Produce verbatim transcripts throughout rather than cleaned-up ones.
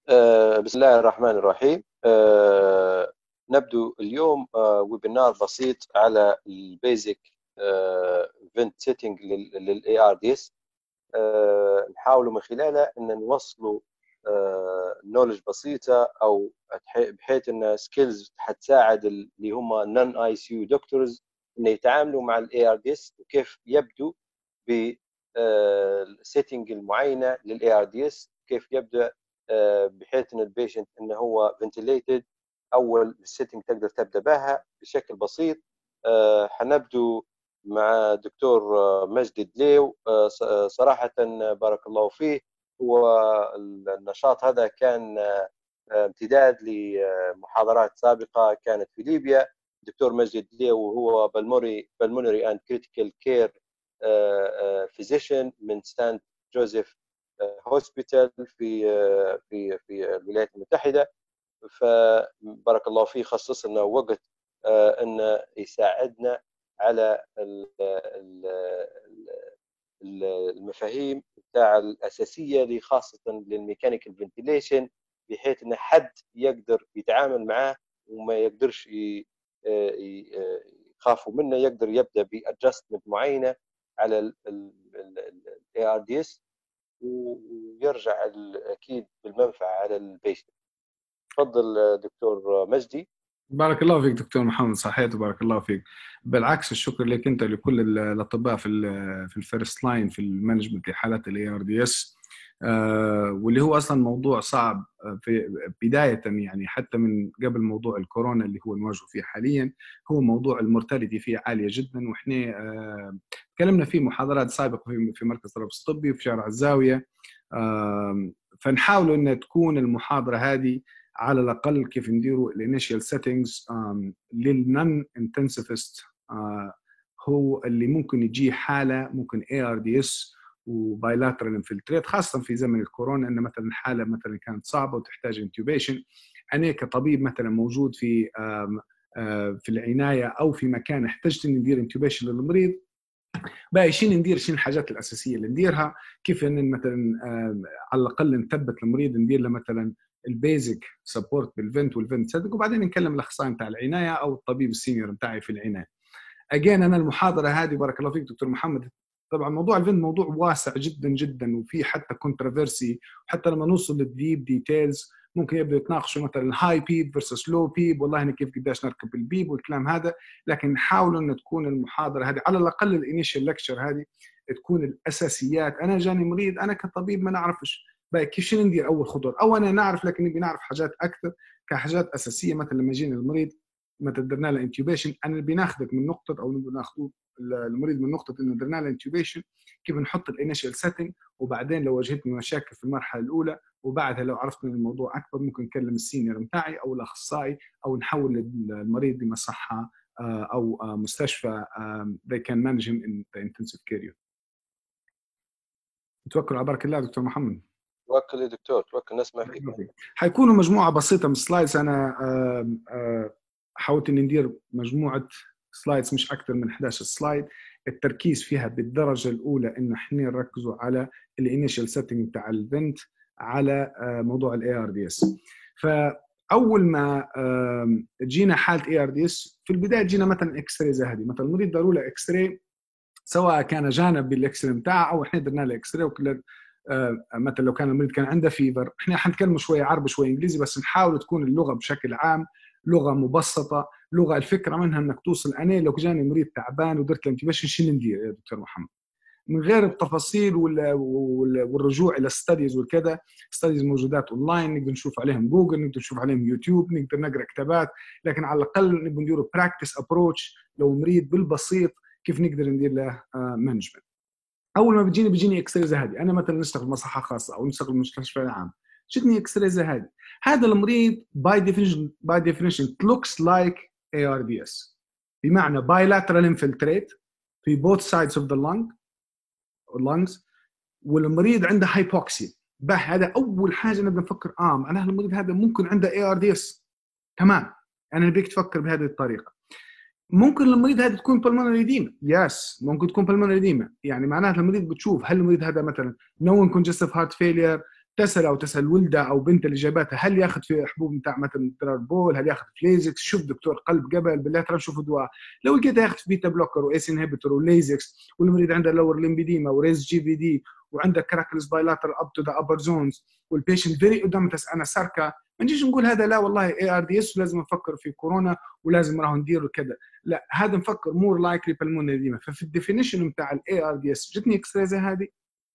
آه، بسم الله الرحمن الرحيم. آه، نبدو اليوم آه، ويبينار بسيط على البيزك فنت سيتنج للاي ار دي اس. نحاول من خلالها ان نوصلوا نولج بسيطه او بحيث ان سكيلز حتساعد اللي هم نون اي سي يو دكتورز ان يتعاملوا مع الاي ار دي اس وكيف يبدو بالسيتنج المعينه للاي ار دي اس، كيف يبدا بحيث ان البيشنت انه هو فنتليتد. اول سيتنج تقدر تبدا بها بشكل بسيط. حنبدو مع دكتور مجدي دليو. صراحه بارك الله فيه، هو النشاط هذا كان امتداد لمحاضرات سابقه كانت في ليبيا. دكتور مجدي دليو وهو بالموري بالمونري اند كريتيكال كير فيزيشن من سانت جوزيف هوسبيتال في في في الولايات المتحده. فبارك الله فيه خصص لنا وقت ان يساعدنا على المفاهيم بتاع الاساسيه خاصه للميكانيكال فنتيليشن، بحيث ان حد يقدر يتعامل معاه وما يقدرش يخافوا منه، يقدر يبدا بادجستمنت معينه على الاي ار دي اس ويرجع اكيد بالمنفعه على البيشنت. تفضل دكتور مجدي. بارك الله فيك دكتور محمد، صحيت وبارك الله فيك. بالعكس، الشكر لك انت لكل الاطباء في في الفيرست لاين في المانجمنت لحالات الاي ار دي اس، واللي هو اصلا موضوع صعب في بدايه، يعني حتى من قبل موضوع الكورونا اللي هو نواجهه فيه حاليا. هو موضوع المورتاليتي فيه عاليه جدا، واحنا آه تكلمنا فيه محاضرات سابقه في في مركز الربص الطبي وفي شارع الزاويه. آه فنحاول ان تكون المحاضره هذه على الاقل كيف نديروا الانيشال سيتنجز للنون انتنسيفست، هو اللي ممكن يجي حاله ممكن اي ار دي اس وبايلاترال انفلتريت، خاصه في زمن الكورونا، ان مثلا حاله مثلا كانت صعبه وتحتاج انتوبيشن. انا كطبيب مثلا موجود في في العنايه او في مكان احتجت اني ندير انتوبيشن للمريض، بقى شنو ندير، شنو الحاجات الاساسيه اللي نديرها، كيف ان مثلا على الاقل نثبت المريض، ندير له مثلا البيزك سبورت بالفنت والفنت سيتنج، وبعدين نكلم الاخصائي بتاع العنايه او الطبيب السينيور بتاعي في العنايه. اجين انا المحاضره هذه بارك الله فيك دكتور محمد، طبعا موضوع الفنت موضوع واسع جدا جدا وفي حتى كونتروفيرسي، وحتى لما نوصل للديب ديتيلز ممكن يبدأوا يتناقشوا مثلا هاي بيب فيرسس لو بيب، والله هنا كيف قداش نركب البيب والكلام هذا. لكن نحاول ان تكون المحاضره هذه على الاقل الانيشال ليكتشر هذه تكون الاساسيات. انا جاني مريض، انا كطبيب ما نعرفش بقى كيف شنو ندير اول خطوه، او انا نعرف لكن نبي نعرف حاجات اكثر كحاجات اساسيه. مثلا لما يجينا المريض متى درنا له انتوبيشن، انا بناخذك من نقطه او نبي ناخذ المريض من نقطه انه درنا له انتوبيشن، كيف نحط الانيشال سيتنج، وبعدين لو واجهتني مشاكل في المرحله الاولى، وبعدها لو عرفت ان الموضوع اكبر ممكن نكلم السينيور بتاعي او الاخصائي، او نحول المريض لمصحه او مستشفى they can manage him in the intensive care unit. توكل على بركه الله دكتور محمد. توكل يا دكتور، توكل، نسمع فيك. حيكونوا مجموعه بسيطه من سلايدز، انا حاولت اني ندير مجموعه سلايدز مش اكثر من إحدى عشر سلايد، التركيز فيها بالدرجه الاولى ان احنا نركزوا على الانيشال سيتنج بتاع الفنت، على موضوع الاي ار دي اس. فاول ما جينا حاله اي ار دي اس في البدايه جينا مثلا اكس راي زي هذه، مثلا المريض داروا له اكس راي، سواء كان جانب بالاكس راي بتاعه او احنا درنا له اكس راي، وكل مثلا لو كان المريض كان عنده فيفر، احنا حنتكلم شويه عربي شويه انجليزي، بس نحاول تكون اللغه بشكل عام لغه مبسطه، لغه الفكره منها انك توصل. انا لو جاني مريض تعبان ودرت له انتبيشن شنو ندير يا دكتور محمد، من غير التفاصيل والرجوع الى ستاديز والكذا. ستاديز موجودات اونلاين نقدر نشوف عليهم جوجل، نقدر نشوف عليهم يوتيوب، نقدر نقرا كتابات، لكن على الاقل نبغى ندير براكتس ابروتش لو مريض بالبسيط كيف نقدر ندير له مانجمنت. اول ما بيجيني بيجيني اكس راي زي هذه، انا مثلا نشتغل مصحه خاصه او نشتغل مستشفى عام، شدني اكس راي زي هذه، هذا المريض باي ديفينيشن باي ديفينيشن لوكس لايك اي ار دي اس، بمعنى بايلاترال انفلتريت في بوث سايدز اوف ذا لنج lungs، والمريض عنده هايبوكسيا. بقى هذا اول حاجه نبدا نفكر اه معناها المريض هذا ممكن عنده اي ار دي اس. تمام، انا نبيك تفكر بهذه الطريقه. ممكن المريض هذا تكون بالمونري ديما، يس ممكن تكون بالمونري ديما، يعني معناها المريض بتشوف هل المريض هذا مثلا نون كونجستيف هارت فيلير، تسال او تسال ولده او بنت اللي جابتها هل ياخذ في حبوب نتاع مثلا تراربول، هل ياخذ فليزكس، شوف دكتور قلب قبل بالله ترى نشوف دواء. لو لقيته ياخذ في بيتا بلوكر وايس انهبيتور وليزكس والمريض عنده لور ليمبيديما وريز جي في دي وعنده كراكلز بايلاترال اب تو ذا ابر زونز والبيشنت فيري ادومتس انا ساركا، ما نجيش نقول هذا لا والله اي ار دي اس ولازم نفكر في كورونا ولازم راهو ندير كذا، لا هذا نفكر مور لايكلي بالمونري ديما. ففي الديفينيشن نتاع الاي ار دي اس جتني اكس راي زي هذه،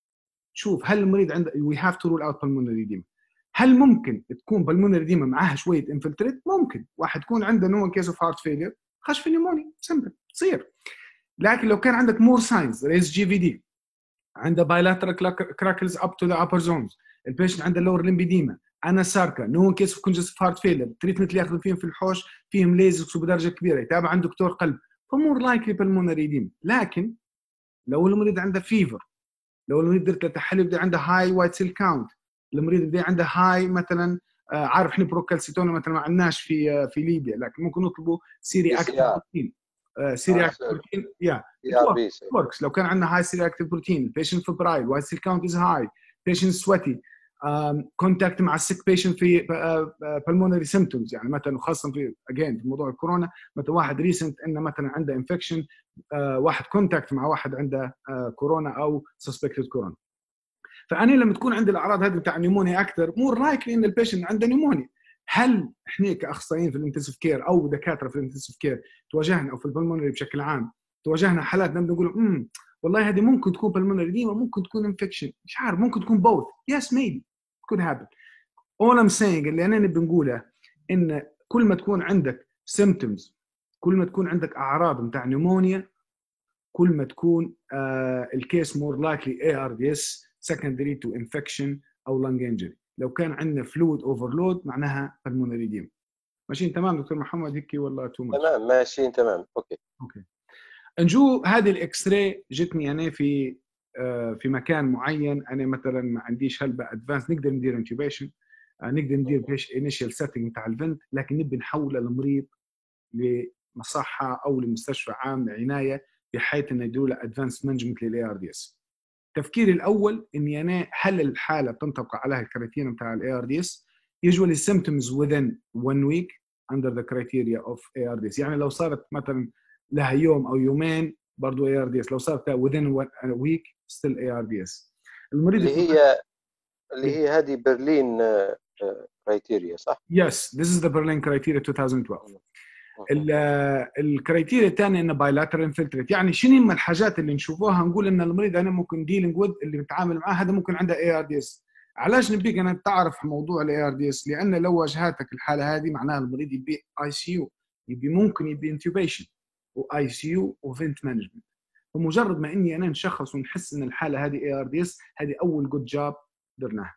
شوف هل المريض عنده وي هاف تو رول اوت بالمونري ديما. هل ممكن تكون بالمونري ديما معاها شويه انفلتريت؟ ممكن واحد يكون عنده نوع كيس اوف هارت فيلير خش في نيمونيا سمبل تصير. لكن لو كان عندك مور ساينز ريز جي في دي، عنده بايلاترال كراكلز اب تو ذا ابر زونز، البيشنت عنده لور ليمبيديما، انا ساركا، نو كيس اوف كونجستيف هارت فيلير، التريتمنت اللي ياخذوا فيهم في الحوش فيهم ليزكس وبدرجه كبيره، يتابع عند دكتور قلب، فمور لايكلي بالمونري ديما. لكن لو المريض عنده فيفر، لو المريض درت له تحليل بدا عنده هاي وايت سيل كاونت، المريض بدا عنده هاي مثلا آه عارف احنا بروكالسيتون مثلا ما عندناش في آه في ليبيا، لكن ممكن نطلبوا سيري اكتيف بروتين، آه سيري اكتيف بروتين يا وركس. لو كان عندنا هاي سيري اكتيف بروتين، البيشنت فبرايل، وايت سيل كاونت از هاي، بيشنت سويتي، كونتاكت مع السيك بيشنت في بالمونري سيمبتومز، يعني مثلا خاصه في اجين في موضوع الكورونا، مثلا واحد ريسنت انه مثلا عنده انفكشن، آه واحد كونتاكت مع واحد عنده آه كورونا او سسبكتد كورونا. فانا لما تكون عندي الاعراض هذه بتاع النيمونيا اكثر، مور لايكلي ان البيشنت عنده نيمونيا. هل احنا كاخصائيين في الانتنسيف كير او دكاتره في الانتنسيف كير تواجهنا او في البلمونري بشكل عام تواجهنا حالات نبدا نقول امم والله هذه ممكن تكون بالمونري ديما، ممكن تكون انفكشن، مش عارف، ممكن تكون بوث، يس ميبي could happen. all I'm saying اللي انا بنقوله ان كل ما تكون عندك symptoms، كل ما تكون عندك اعراض بتاع نيمونيا، كل ما تكون آه الكيس more likely إيه آر دي إس secondary to infection او lung injury. لو كان عندنا fluid overload معناها pulmonary edema. ماشيين تمام دكتور محمد هيك ولا تو ماتش؟ تمام ماشيين تمام اوكي. اوكي نجو هذه الاكس راي جتني انا في آه في مكان معين، انا مثلا ما عنديش هلبة ادفانس نقدر ندير انتوبيشن، آه نقدر ندير بيش انيشال سيتنج بتاع الفنت، لكن نبي نحول المريض لمصحه او لمستشفى عام عنايه بحيث انه يديروا له ادفانس مانجمنت للاي ار دي اس. تفكيري الاول اني انا هل الحاله بتنطبق عليها الكريتيريا بتاع الاي ار دي اس؟ usually symptoms within one week under the criteria of إيه آر دي إس. يعني لو صارت مثلا لها يوم او يومين برضه إيه آر دي إس، لو صارت within a week still إيه آر دي إس. المريض اللي هي اللي هي هذه برلين كرايتيريا صح؟ Yes, this is the Berlin criteria twenty twelve. الكرايتيريا الثانيه انه بايلاترال انفلتريت، يعني شنو من الحاجات اللي نشوفوها نقول ان المريض انا ممكن ديلينج وذ اللي بتعامل معاه هذا ممكن عنده إيه آر دي إس. علاش نبيك انا تعرف موضوع الاي ار دي اس؟ لان لو واجهتك الحاله هذه معناها المريض يبي اي سي يو، يبي ممكن يبي انتوبيشن واي سي يو وفنت مانجمنت. ومجرد ما اني انا نشخص ونحس ان الحاله هذه اي ار دي اس، هذه اول جود جاب درناها.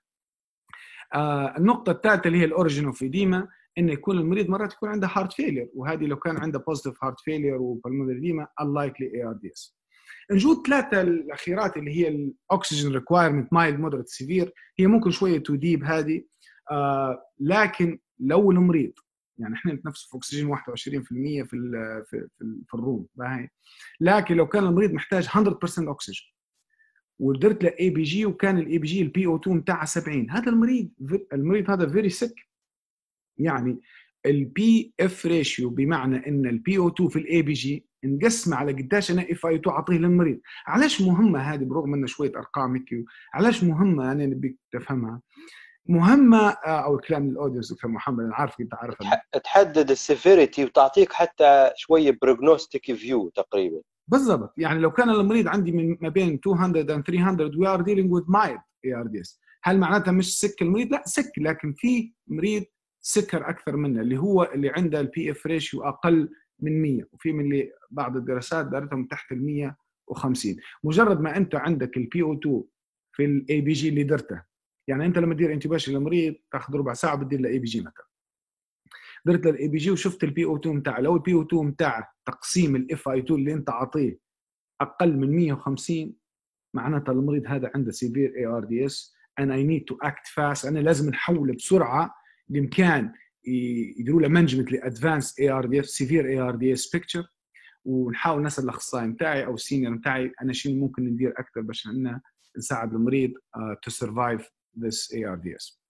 آه النقطه الثالثه اللي هي الاوريجين اوف ايديما، انه يكون المريض مرات يكون عنده هارت فيلير، وهذه لو كان عنده بوزيتيف هارت فيلير وبالمونري ايديما unlikely إيه آر دي إس. نجود ثلاثه الاخيرات اللي هي الاكسجين ريكوايرمنت مايلد مودريت سيفير، هي ممكن شويه تديب هذه، آه لكن لو المريض يعني احنا نتنفس في اكسجين واحد وعشرين بالمئة في ال في في, في الروم باهي، لكن لو كان المريض محتاج مية بالمئة اكسجين ودرت له اي بي جي وكان الاي بي جي البي او اثنين بتاعه سبعين، هذا المريض المريض هذا فيري سيك. يعني البي اف ريشيو بمعنى ان البي او اثنين في الاي بي جي نقسم على قداش انا اف اي اثنين اعطيه للمريض. علاش مهمه هذه برغم ان شويه ارقام هيك؟ علاش مهمه انا نبيك تفهمها؟ مهمه او الكلام للاودينس دكتور محمد انا عارف انت عارفها، تحدد السيفيريتي وتعطيك حتى شويه بروجنوستيك فيو تقريبا. بالضبط. يعني لو كان المريض عندي من ما بين مئتين and ثلاثمئة we are dealing with mild إيه آر دي إس، هل معناتها مش سك المريض؟ لا سك، لكن في مريض سكر اكثر منه اللي هو اللي عنده البي اف ريشيو اقل من مية، وفي من اللي بعض الدراسات دارتهم تحت ال مية وخمسين. مجرد ما انت عندك البي او اثنين في الاي بي جي اللي درته، يعني انت لما تدير انتباشن للمريض تاخذ ربع ساعه بتدير له اي بي جي مثلا، درت له الاي بي جي وشفت البي او اثنين بتاعه، لو البي او اثنين بتاعه تقسيم الاف اي اثنين اللي انت عاطيه اقل من مية وخمسين، معناتها المريض هذا عنده سيفير إيه آر دي إس and I need to act fast. انا لازم نحوله بسرعه بامكان يديروا له مانجمنت لادفانس إيه آر دي إس سيفير إيه آر دي إس بيكتشر، ونحاول نسال الاخصائي بتاعي او السينيور بتاعي انا شنو ممكن ندير اكثر باش ان نساعد المريض تو سرفايف this إيه آر دي إس.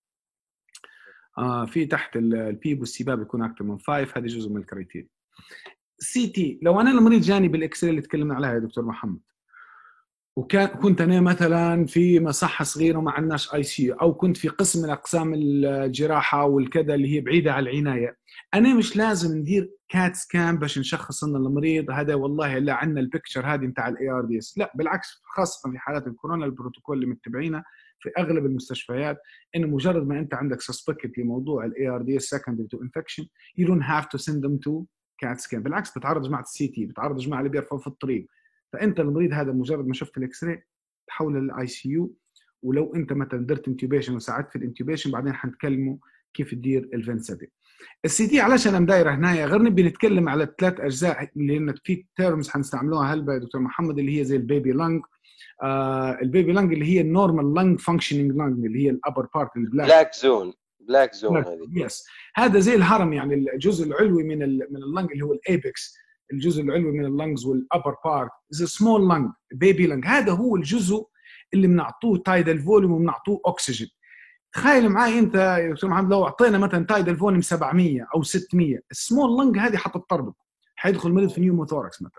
آه في تحت البيب والسباب يكون اكثر من خمسة، هذه جزء من الكريتيريا. سي تي، لو انا المريض جاني بالاكس اللي تكلمنا عليها يا دكتور محمد، وكان كنت انا مثلا في مصحه صغيره وما عندناش اي سي، او كنت في قسم من اقسام الجراحه والكذا اللي هي بعيده عن العنايه، انا مش لازم ندير كات سكان باش نشخص ان المريض هذا والله لا عندنا البيكتشر هذه نتاع الاي ار دي اس. لا بالعكس، خاصه في حالات الكورونا البروتوكول اللي متبعينه في اغلب المستشفيات انه مجرد ما انت عندك سسبكت لموضوع الاي ار دي اس سكندري تو انفكشن يو دونت هاف تو سند ذم تو كات سكان. بالعكس بتعرض جماعه السي تي، بتعرض جماعه اللي بيرفعوا في الطريق. فانت المريض هذا مجرد ما شفت الاكس راي تحوله للاي سي يو، ولو انت مثلا درت انتوبيشن وساعدت في الانتوبيشن بعدين حنتكلموا كيف تدير الفنت سيتنج. السي تي علاش انا مدايره هنايا غير نبي نتكلم على الثلاث اجزاء لان في تيرمز حنستعملوها هلبا يا دكتور محمد اللي هي زي البيبي لانج. آه البيبي لانج اللي هي النورمال لانج فانكشنينج لانج اللي هي الابر بارت البلاك بلاك زون بلاك زون هذه. يس، هذا زي الهرم، يعني الجزء العلوي من ال من اللنج اللي هو الايبكس، الجزء العلوي من اللنجز والابر بارت از سمول لنج بيبي لنج. هذا هو الجزء اللي بنعطوه تايدال فوليوم وبنعطوه اكسجين. تخيل معي انت يا دكتور محمد لو اعطينا مثلا تايدال فوليوم سبعمية او ستمية، السمول لنج هذه حتتطربق، حيدخل المريض في نيوموثوركس مثلا.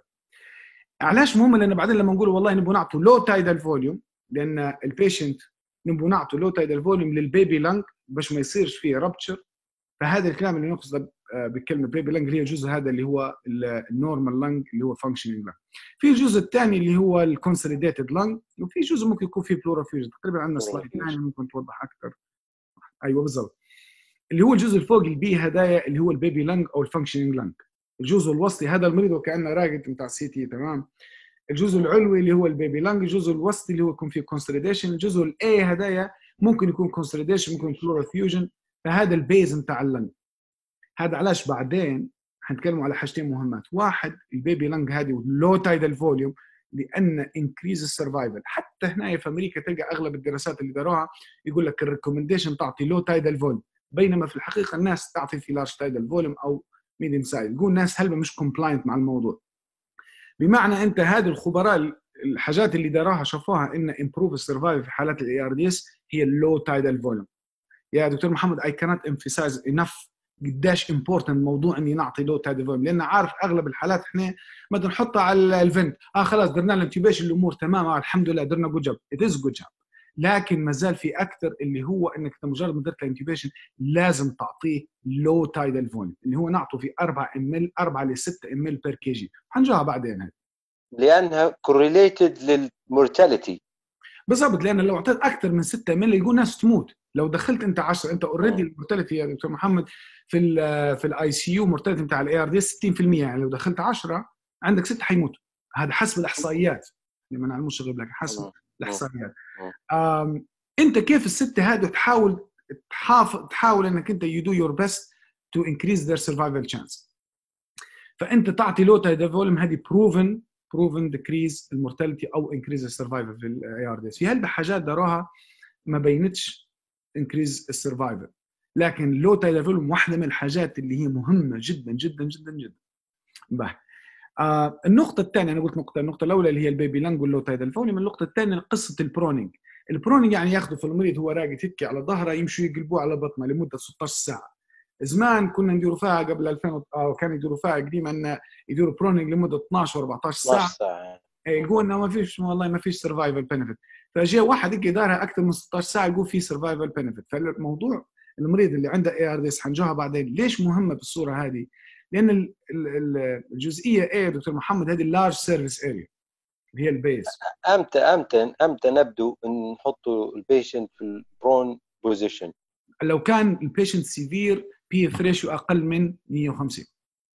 علاش مهم؟ لان بعدين لما نقول والله نبغى نعطوا لو تايدال فوليوم، لان البيشنت نبغى نعطوا لو تايدال فوليوم للبيبي لنج باش ما يصيرش فيه رابتشر. فهذا الكلام اللي نقصد بكلمه بيبي لنج اللي هي الجزء هذا اللي هو النورمال لنج اللي هو فانكشنينج لنج. في الجزء الثاني اللي هو الكونسوليديتد لنج، وفي جزء ممكن يكون فيه بلورال فيوجن. تقريبا عندنا سلايد ثاني ممكن توضح اكثر. ايوه بالضبط، اللي هو الجزء الفوق البي هدايا اللي هو البيبي لنج او الفانكشنينج لنج. الجزء الوسطي هذا المريض وكانه راقد بتاع السي تي، تمام. الجزء العلوي اللي هو البيبي لانج، الجزء الوسطي اللي هو يكون فيه كونسوليديشن، الجزء الاي هدايا ممكن يكون كونسوليديشن ممكن بلورال فيوجن. فهذا البيز نتاع اللنج. هذا علاش بعدين حنتكلموا على حاجتين مهمات. واحد البيبي لانج هذه لو تايدال فوليوم لان انكريز السرفايفل. حتى هنا في امريكا تلقى اغلب الدراسات اللي داروها يقول لك الريكومنديشن تعطي لو تايدال فوليوم، بينما في الحقيقه الناس تعطي في لارج تايدال فوليوم او ميديم سايز. يقول الناس هلبا مش كومبلاينت مع الموضوع. بمعنى انت هذه الخبراء الحاجات اللي داراها شافوها ان امبروف السرفايف في حالات الاي ار دي اس هي اللو تايدال فوليوم. يا دكتور محمد اي كانت امفيسايز انف قداش امبورتنت موضوع اني نعطي لو تايدال فوليوم، لان عارف اغلب الحالات احنا بدنا نحطها على الفنت، اه خلاص درنا الانتوبيشن الامور تمام، آه الحمد لله درنا جود جاب، ات از جود جاب. لكن ما زال في اكثر اللي هو انك مجرد ما درت الانتوبيشن لازم تعطيه لو تايدال فوليوم اللي هو نعطه في أربعة ام ال أربعة ل ستة ام ال بير كي جي. حنجوها بعدين هذه لانها كورليتد للمورتاليتي. بالضبط، لان لو اعطيت اكثر من ستة ام ال يقول ناس تموت. لو دخلت انت عشرة انت اوريدي المورتاليتي يا دكتور محمد في ال في الاي سي يو مورتاليتي بتاع الاي ار دي ستين بالمية، يعني لو دخلت عشرة عندك ستة حيموتوا. هذا حسب الاحصائيات اللي ما نعلموش غير لك، حسب الاحصائيات. انت كيف السته هذه تحاول تحافظ تحاول انك انت يو دو يور بيست تو انكريز ذير سرفايفل تشانس. فانت تعطي لو تايدال فوليوم هذه بروفن بروفن ديكريز المورتاليتي او انكريز السرفايفل في الاي ار دي. في هلبة حاجات داروها ما بينتش انكريز السرفايفل، لكن لو تايدال فوليوم واحده من الحاجات اللي هي مهمه جدا جدا جدا جدا. بقى. آه النقطه الثانيه انا قلت نقطه النقطه الاولى اللي هي البيبي لانج واللو تايدال فوليوم. النقطه الثانيه قصه البرونينج. البرونينج يعني ياخذوا في المريض هو راقد يتكي على ظهره يمشوا يقلبوه على بطنه لمده ستة عشر ساعه. زمان كنا نديروا فيها قبل ألفين او كانوا يديروا فيها قديما ان يديروا برونينج لمده اثناشر أربعطعش ساعه. ساعه يقول انه ما فيش والله ما فيش سرفايفل بنفيت. فجاء واحد يجي دارها اكثر من ستة عشر ساعه يقول في سرفايفل بنفيت. فالموضوع المريض اللي عنده اي ار دي اس حنجوها بعدين ليش مهمه بالصوره هذه؟ لان الجزئيه ايه دكتور محمد هذه اللارج سيرفيس اريا اللي هي البيس. امتى امتى امتى نبدو نحطوا البيشنت في البرون بوزيشن؟ لو كان البيشنت سيفير بي اف ريشيو اقل من مية وخمسين.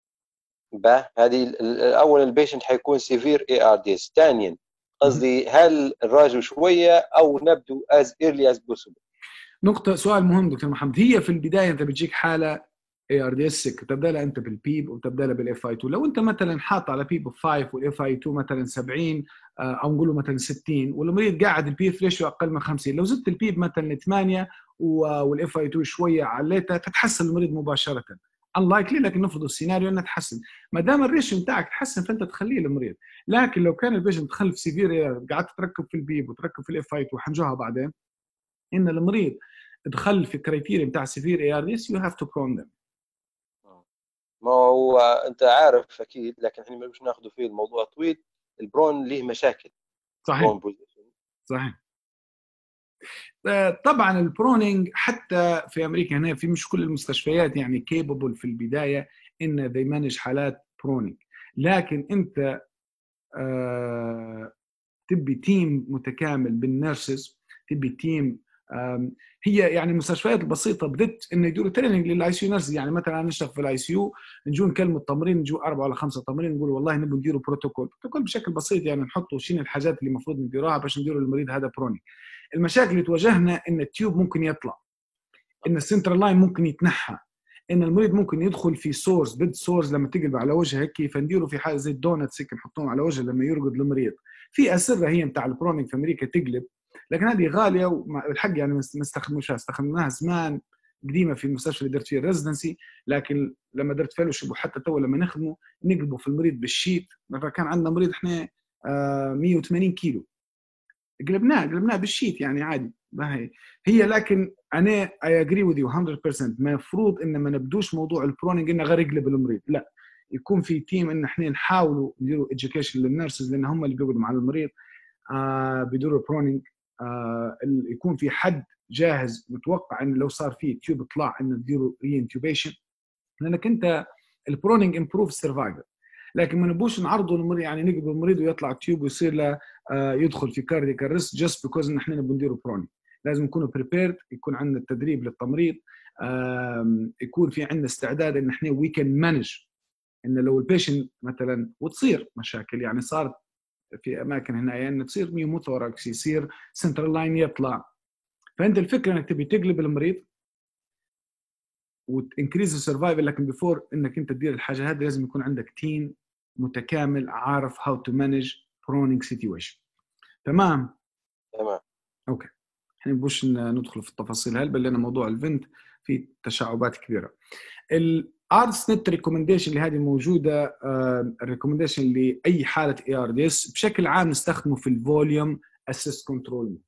با هذه اول البيشنت حيكون سيفير اي ار دي اس. ثانيا قصدي هل الراجل شويه او نبدو از ايرلي از بوسيبل؟ نقطه سؤال مهم دكتور محمد. هي في البدايه انت بتجيك حاله اي ار دي اس تبدا لها انت بالبيب وتبدا لها بالاف اي اثنين. لو انت مثلا حاط على بيب خمسة والاف اي اثنين مثلا سبعين او نقول مثلا ستين والمريض قاعد البي اف ريشيو اقل من خمسين، لو زدت البيب مثلا ثمانية والاف اي اثنين شويه عليتها فتحسن المريض مباشره. unlikely لكن نفرض السيناريو انه تحسن. ما دام الريشيو بتاعك تحسن فانت تخليه المريض. لكن لو كان البيشنت تخلف سيفير قعدت تركب في البيب وتركب في الاف اي اثنين وحنجوها بعدين ان المريض دخل في كريتيريا بتاع سيفير اي ار دي اس يو هاف تو برون ذم. ما هو انت عارف اكيد، لكن احنا مش ناخذه فيه الموضوع طويل. البرون له مشاكل. صحيح البرون بوزيشن صحيح. طبعا البرونينج حتى في امريكا هنا في مش كل المستشفيات يعني كيبل في البدايه ان they manage حالات برونينج، لكن انت آه تبي تيم متكامل بالنيرسز، تبي تيم هي يعني المستشفيات البسيطه بدت انه يديروا تريننج للاي سي يو نيرسز. يعني مثلا نشتغل في الاي سي يو نجوا نكلموا التمرين، نجوا اربعه ولا خمسه تمرين نقول والله نبي نديروا بروتوكول بروتوكول بشكل بسيط، يعني نحطوا شنو الحاجات اللي المفروض نديروها باش نديروا للمريض هذا برونينج. المشاكل اللي تواجهنا ان التيوب ممكن يطلع، ان السنترال لاين ممكن يتنحى، ان المريض ممكن يدخل في سورس بيد سورس لما تقلب على وجهه هيك، فنديروا في حاجه زي الدونتس هيك نحطوهم على وجهه لما يرقد المريض. في اسره هي نتاع البرونينج في امريكا تقلب، لكن هذه غاليه والحق يعني ما نستخدموش، استخدمناها زمان قديمه في المستشفى اللي درت فيه الريزدنسي، لكن لما درت فيلوشيب وحتى تو لما نخدمه نقلبوا في المريض بالشيت. مثلا كان عندنا مريض احنا مية وثمانين كيلو، قلبناه قلبناه بالشيت يعني عادي ما هي هي. لكن انا اي اجري وذ يو مية بالمية، المفروض ان ما نبدوش موضوع البرونينج انه غير يقلب المريض، لا يكون في تيم ان احنا نحاولوا نديروا اديوكيشن للنيرسز لان هم اللي بيقعدوا مع المريض آه بيديروا برونينج، آه يكون في حد جاهز متوقع ان لو صار فيه تيوب طلع ان تديروا ري انتوبيشن، لانك انت البرونينج امبروف سرفايفل. لكن ما نبوش نعرضوا المريض يعني نقبل المريض ويطلع تيوب ويصير له آه يدخل في كاردياك ارست جاست بيكوز ان احنا نبغى نديروا برونينج. لازم نكونوا بريبيرد، يكون عندنا التدريب للتمريض، آه يكون في عندنا استعداد ان احنا وي كان مانج ان لو البيشنت مثلا وتصير مشاكل يعني صارت في اماكن هنا يعني تصير نيوموثوركس، يصير سنترال لاين يطلع، فانت الفكره انك تبي تقلب المريض وتنكريز السرفايفل، لكن بيفور انك انت تدير الحاجه هذه لازم يكون عندك تيم متكامل عارف هاو تو مانج برونينج سيتويشن. تمام تمام. اوكي احنا بوش ندخل في التفاصيل هل لان موضوع الفنت في تشعبات كبيره. الارتس نت ريكومنديشن اللي هذه موجوده، الريكومنديشن لاي حاله اي ار دي اس بشكل عام نستخدمه في الفوليوم اسيست كنترول.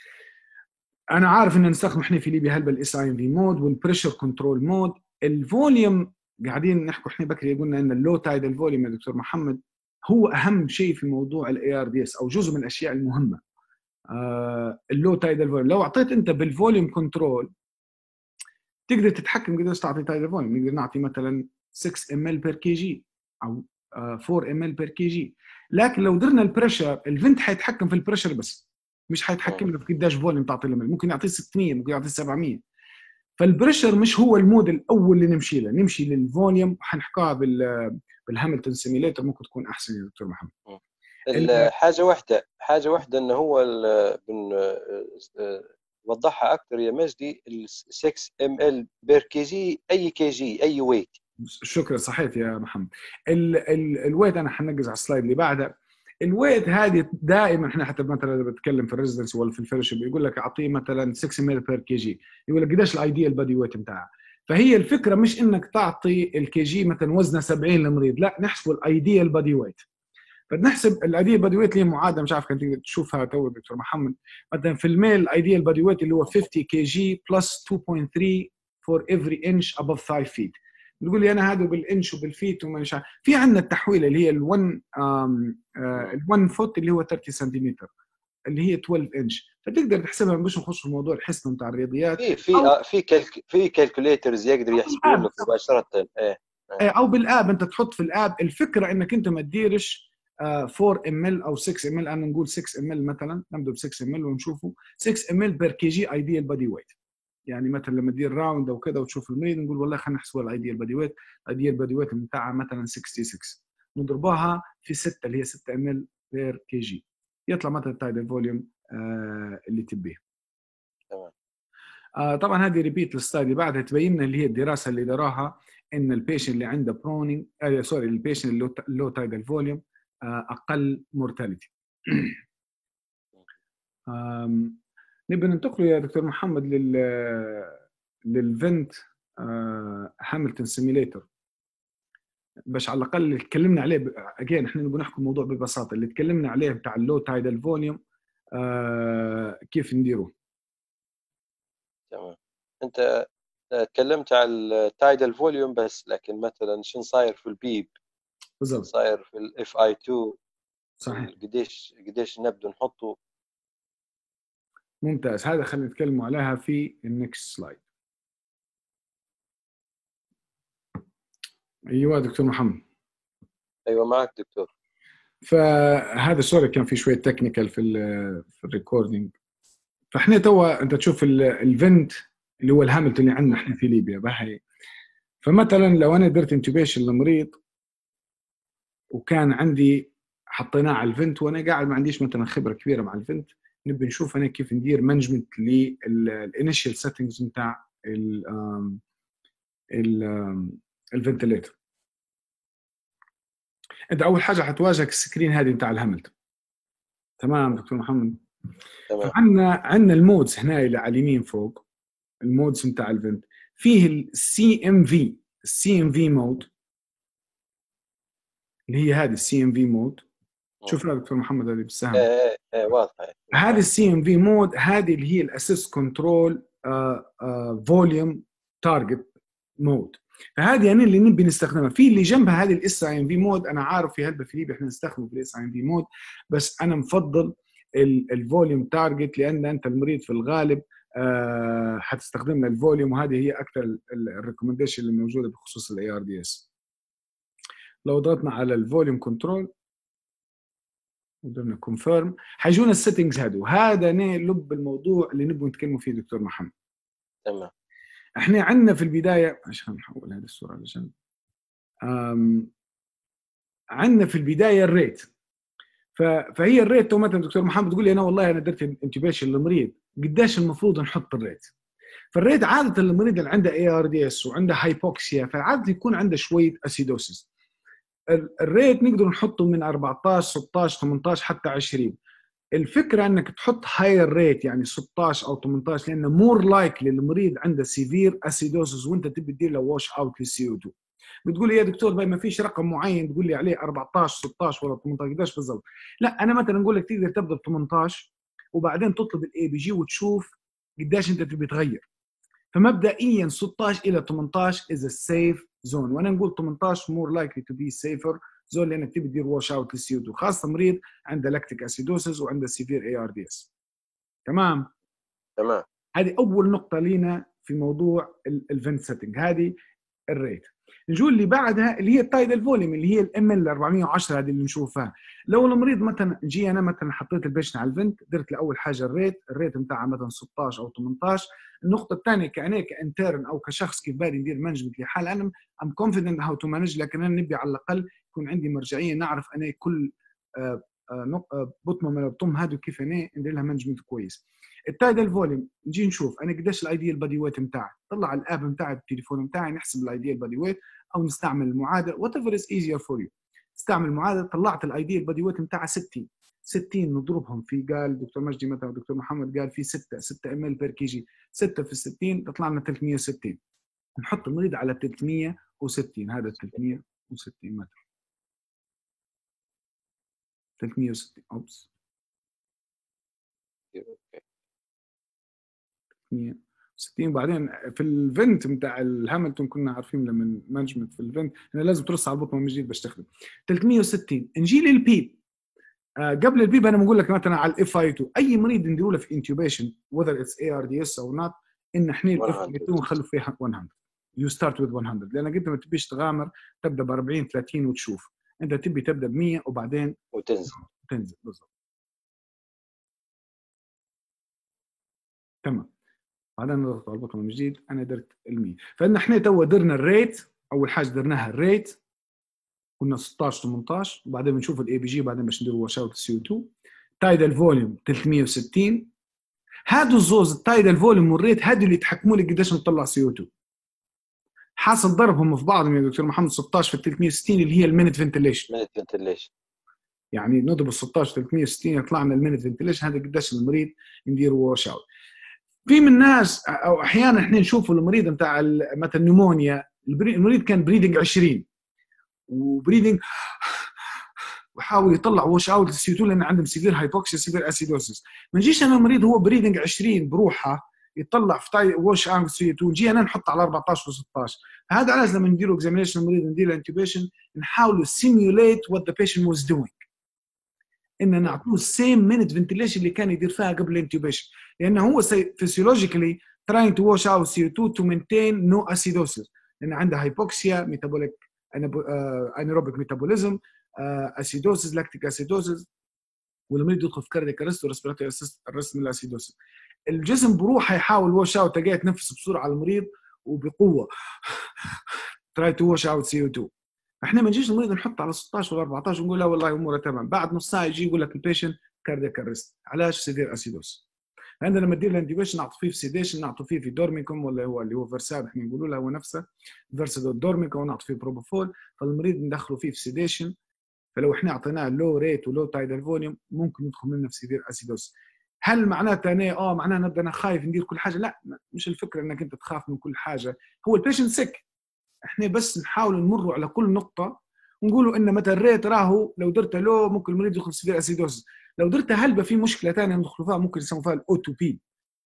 انا عارف ان نستخدم احنا في ليبيا هلبا الاس اي ام في مود والبريشر كنترول مود. الفوليوم قاعدين نحكوا احنا بكري قلنا ان اللو تايد الفوليوم يا دكتور محمد هو اهم شيء في موضوع الاي ار دي اس او جزء من الاشياء المهمه. آه اللو تايد الفوليوم لو اعطيت انت بالفوليوم كنترول تقدر تتحكم قديش تعطي تايد الفوليوم. نقدر نعطي مثلا ستة ام ال بير كي جي او آه أربعة ام ال بير كي جي، لكن لو درنا البريشر الفنت حيتحكم في البريشر بس مش حيتحكم في قديش فوليوم تعطي له، ممكن يعطيه ستمية ممكن يعطيه سبعمية. فالبريشر مش هو المود الاول اللي نمشي له، نمشي للفوليوم وحنحكاها بال بالهاملتون سيميليتر ممكن تكون احسن يا دكتور محمد. الحاجه واحده حاجه واحده انه هو بن وضحها اكثر يا مجدي، ال ستة ام ال بير كي جي اي كي جي اي ويت. شكرا صحيح يا محمد. ال ال الويت انا حنقز على السلايد اللي بعده. الويت هذه دائما احنا حتى مثلا بتكلم في الريزدنس ولا في الفيلوشيب يقول لك اعطيه مثلا ستة مل بير كي جي، يقول لك قديش الايديال بادي ويت بتاعها. فهي الفكره مش انك تعطي الكي جي مثلا وزنه سبعين للمريض، لا نحسب الايديال بادي ويت. فنحسب الايديال بادي ويت اللي معادله مش عارف كنت تقدر تشوفها تو دكتور محمد، مثلا في الميل الايديال بادي ويت اللي هو خمسين كي جي بلس اثنين فاصلة ثلاثة for every inch above thigh feet. بتقول لي انا هذا بالانش وبالفيت وما مش عارف. في عندنا التحويله اللي هي ال1 ال1 فوت اللي هو ثلاثين سنتيمتر اللي هي اثناشر انش، فتقدر تحسبها باش نخش في موضوع الحسبه بتاع الرياضيات. في في أو في كالك في كالكوليترز يقدر يحسبوا لك مباشره. ايه او بالاب انت تحط في الاب. الفكره انك انت ما تديرش أربعة ام ال او ستة ام ال، انا نقول ستة ام ال مثلا، نبدا ب ستة ام ال ونشوفوا ستة ام ال بير كي جي ايديال بادي ويت. يعني مثلا لما تدير راوند او كذا وتشوف المريض نقول والله خلينا نحسب الايديال بادي ويت، الايديال بادي ويت بتاعها مثلا ستة وستين نضربها في ستة اللي هي ستة ام ال بير كي جي يطلع مثلا تايد الفوليوم آه اللي تبيه. تمام. آه طبعا هذه ريبيت للسلايد اللي بعدها تبين لنا اللي هي الدراسه اللي دراها ان البيشنت اللي عنده برونينج آه سوري البيشنت اللي لو تايد الفوليوم آه اقل مورتاليتي. نبي ننتقل يا دكتور محمد لل للفنت هاملتون سيميليتر باش على الاقل اللي تكلمنا عليه اجين احنا نبغى نحكي الموضوع ببساطه اللي تكلمنا عليه بتاع اللو تايدال فوليوم آه كيف نديره. انت تكلمت على التايدال فوليوم بس، لكن مثلا شنو صاير في البيب، شنو بالضبط. صاير في الاف اي اثنين، صحيح. قديش قديش نبدو نحطه. ممتاز، هذا خلينا نتكلم عليها في النكست سلايد. ايوه دكتور محمد. ايوه معك دكتور. فهذا سوري كان في شويه تكنيكال في ال في الريكوردينج. فاحنا توا انت تشوف الفنت اللي هو الهاملتون اللي عندنا احنا في ليبيا بهي. فمثلا لو انا درت انتوبيشن للمريض وكان عندي حطيناه على الفنت وانا قاعد ما عنديش مثلا خبره كبيره مع الفنت، نبي نشوف انا كيف ندير مانجمنت للانيشال سيتنجز بتاع الفنتليتر. انت اول حاجه حتواجهك السكرين هذه بتاع الهاملتون. تمام دكتور محمد. تمام. فعندنا عندنا المودز هنا اللي على اليمين فوق، المودز بتاع الفنت فيه السي ام في، السي ام في مود اللي هي هذه السي ام في مود. شوفها دكتور محمد هذه بالسهم. ايه ايه واضحه. هذه السي ام في مود هذه اللي هي الاسيست كنترول فوليوم تارجت مود. فهذه يعني اللي نبي نستخدمها. في اللي جنبها هذه الاس اي ام في مود، انا عارف في هلبة في ليبيا احنا نستخدمه في الاس اي ام في مود، بس انا مفضل الفوليوم تارجت، لان انت المريض في الغالب أه حتستخدم الفوليوم، وهذه هي اكثر الريكومنديشن اللي موجوده بخصوص الاي ار دي اس. لو ضغطنا على الفوليوم كنترول ودرنا كونفيرم حيجونا السيتنجز هذه، وهذا لب الموضوع اللي نبغى نتكلموا فيه دكتور محمد. تمام. احنا عندنا في البدايه، عشان نحول هذه الصوره على جنب، عندنا في البدايه الريت. فهي الريت تو مثلا دكتور محمد تقول لي انا والله انا درت انتوبيشن للمريض، قديش المفروض نحط الريت؟ فالريت عاده المريض اللي عنده اي ار دي اس وعنده هايبوكسيا فعاده يكون عنده شويه اسيدوسيس. الريت نقدر نحطه من أربعطعش ستطعش ثمنطعش حتى عشرين. الفكره انك تحط هاير ريت يعني ستطعش او ثمنطعش، لانه مور لايكلي المريض عنده سيفير اسيدوسيس وانت تبي تدير له واش اوت للسي او اثنين. بتقول لي يا دكتور ما فيش رقم معين تقول لي عليه أربعطعش ستطعش ولا ثمنطعش قديش بالضبط؟ لا انا مثلا اقول لك تقدر تبدا ب ثمنطعش وبعدين تطلب الاي بي جي وتشوف قديش انت تبي تغير. فمبدئيا ستطعش الى ثمنطعش از سيف زون، وانا نقول ثمنطعش مور لايكلي تو بي سيفر زون، لانك تبي تدير واش اوت للسي او اثنين، خاصه مريض عنده لاكتيك اسيدوسيس وعنده سيفير اي ار دي اس. تمام. تمام. هذه اول نقطه لينا في موضوع الفنت سيتنج، هذه الريت. نجول اللي بعدها اللي هي التايدال فوليوم اللي هي الام ال أربعمية وعشرة، هذه اللي نشوفها. لو المريض مثلا جي انا مثلا حطيت البيشن على الفنت، درت له اول حاجه الريت، الريت نتاعها مثلا ستطعش او ثمنطعش. النقطه الثانيه كأنا كانترن او كشخص كيف بالي ندير مانجمنت لحال، انا ام كونفيدنت هاو تو مانج، لكن انا نبي على الاقل يكون عندي مرجعيه نعرف انا كل آه آه بطمه من البطم هذه كيف انا ندير لها مانجمنت كويس. التايدال فوليوم نجي نشوف انا قديش الايديال بادي ويت نتاعي، طلع الاب نتاعي بالتليفون نتاعي نحسب الايديال بادي ويت، او نستعمل المعادله وات ايفر از ايزير فور يو. استعمل المعادله، طلعت الايديال بادي ويت نتاعها ستين. ستين نضربهم في، قال دكتور مجدي مثلا دكتور محمد قال في ستة ستة ام ال بير كي جي، ستة في ستين تطلع لنا ثلاثمية وستين. نحط المريض على ثلاثمية وستين، هذا ثلاثمية وستين متر. ثلاثمية وستين اوبس ثلاثمية وستين. بعدين في الفنت بتاع الهاملتون كنا عارفين لما مانجمنت في الفنت انا لازم ترص على البطن من جديد بستخدم ثلاثمية وستين. نجي للبيب. آه قبل البيب انا بقول لك مثلا على الاف اي اثنين، اي مريض نديروا له في انتوبيشن وذر اتس اي ار دي اس او نوت، ان احنا الاف اي اثنين نخلوا فيها مية. يو ستارت وذ مية، لان انت ما تبيش تغامر تبدا ب أربعين ثلاثين وتشوف، انت تبي تبدا ب مية وبعدين وتنزل. تنزل بالضبط. تمام. بعدين نضغط على البطن من جديد، انا درت ال مية. فان احنا تو درنا الريت، اول حاجه درناها الريت كنا ستطعش ثمنطعش، وبعدين بنشوف الاي بي جي، بعدين باش نديروا واش اوت السي او اثنين. تايدال فوليوم ثلاثمية وستين. هادو الزوز التايدال فوليوم والريت هادو اللي يتحكموا لي قديش نطلع سي او اثنين. حاصل ضربهم في بعضهم يا دكتور محمد ستطعش في ثلاثمية وستين اللي هي المينت فنتليشن. مينت فنتليشن يعني نضرب ستطعش ثلاثمية وستين يطلع لنا المينت فنتليشن، هذا قديش المريض نديروا واش اوت. في من الناس او احيانا احنا نشوفوا المريض نتاع مثلا نيمونيا، المريض كان بريدنج عشرين وبريدنج وحاول يطلع واش اوت السي او اثنين لان عندهم سيفير هايبوكسيا سيفير اسيدوسيس. ما نجيش انا المريض هو بريدنج عشرين بروحه يطلع في تاي ووش ارم سي تو، نجي انا نحط على أربعطعش و16. هذا علاش لما نديروا اكزامينيشن المريض ندير انتوبيشن نحاولوا سيميوليت وات ذا بيشنت واز دوينج، ان نعطوه السيم مينت فنتيليشن اللي كان يدير فيها قبل الانتوبيشن، لانه هو فيسيولوجيكالي trying to wash out سي او تو to maintain no acidosis، لان عنده هايبوكسيا، ميتابوليك انيروبيك ميتابوليزم، اسيدوسيس، لاكتيك اسيدوسيس، والمريض يدخل في كاردياك ارست وريسبيراتوري ارست من الاسيدوسيس. الجسم بروحه يحاول واش اوت، تلقاه يتنفس بسرعه على المريض وبقوه try to wash out سي او تو. احنا ما نجيش المريض نحط على ستطعش ولا أربعطعش ونقول لا والله اموره تمام، بعد نص ساعه يجي يقول لك البيشنت كاردياك ارست. علاش؟ سيفير اسيدوس. عندنا لما ندير الانديوبيشن نعطوا فيه في سيديشن، نعطوا فيه في دورميكوم ولا هو اللي هو فيرساد احنا نقولوا له هو نفسه فيرسادول دورميكوم، ونعطوا فيه بروبوفول، فالمريض ندخلوا فيه في سيديشن. فلو احنا اعطيناه لو ريت ولو تايدال فوليوم ممكن يدخل منه في سيفير اسيدوس. هل معناته انا اه معناه نبدا انا خايف ندير كل حاجه؟ لا، مش الفكره انك انت تخاف من كل حاجه، هو البيشنت سيك، احنا بس نحاول نمر على كل نقطه ونقولوا ان مثلا الريت راهو لو درته لو ممكن المريض يدخل في سيفير اسيدوس، لو درته هلبه في مشكله ثانيه ندخلوا فيها ممكن يسموا فيها الاو تو بي،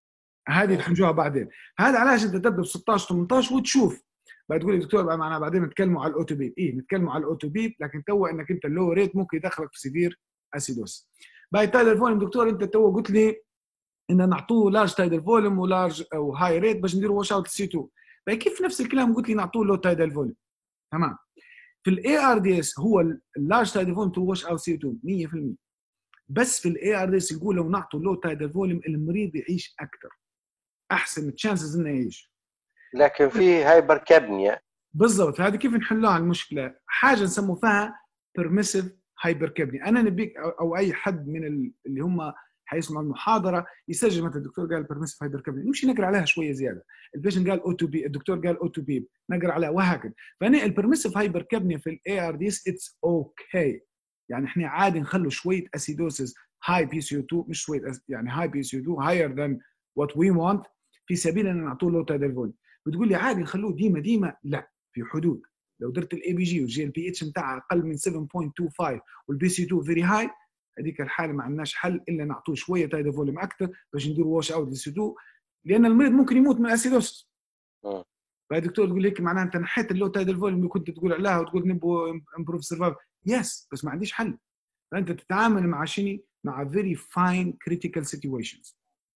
هذه تحنجوها بعدين. هذا علاش انت تبدا ب ستطعش ثمنطعش وتشوف. بعد تقول لي دكتور بقى معنا بعدين نتكلموا على الاوتو بيب، ايه نتكلموا على الاوتو بيب، لكن تو انك انت اللو ريت ممكن يدخلك في سيفير اسيدوس. باي تايدال فوليوم دكتور انت تو قلت لي ان نعطوه لارج تايدال فوليوم ولارج او هاي ريت باش نديروا واش اوت سي تو، باي كيف نفس الكلام قلت لي نعطوه لو تايدال فوليوم؟ تمام. في الاي ار دي اس هو اللارج تايدال فوليوم تو واش اوت سي تو مية بالمية، بس في الاي ار دي اس يقول لو نعطوا لو تايدال فوليوم المريض يعيش اكثر، احسن تشانسز انه يعيش. لكن في هايبر كابنيا. بالضبط. هذه كيف نحلوها المشكله؟ حاجه نسموا فيها بيرميسيف هايبر كابنيا. انا نبيك او اي حد من اللي هم حيسمع المحاضره يسجل مثلا الدكتور قال بيرميسيف هايبر كابنيا، نمشي نقرا عليها شويه زياده. البيشنت قال او تو بي، الدكتور قال او تو بي، نقرا عليها وهكذا. فانا البيرميسيف هايبر كابنيا في الاي ار دي اس اتس اوكي، يعني احنا عادي نخلوا شويه اسيدوسيس هاي بي سي او تو، مش شويه يعني هاي بي سي او تو هاير ذان وات وي وانت، في سبيل ان نعطوه لو تايدال فوليوم. بتقول لي عادي نخلوه ديما ديما؟ لا، في حدود. لو درت الاي بي جي والجي ال بي اتش نتاعها اقل من سبعة فاصلة اثنين خمسة والبي سي تو فيري هاي، هذيك الحاله ما عندناش حل الا نعطوه شويه تايدا فوليوم اكثر باش نديروا واش اوت سي تو، لان المريض ممكن يموت من اسيدوس. اه فالدكتور تقول لك معناها انت نحيت اللو تايدا فوليوم اللي كنت تقول عليها وتقول نبو امبروف سرفايف، يس بس ما عنديش حل. فانت تتعامل مع شنو؟ مع فيري فاين كريتيكال سيتويشنز.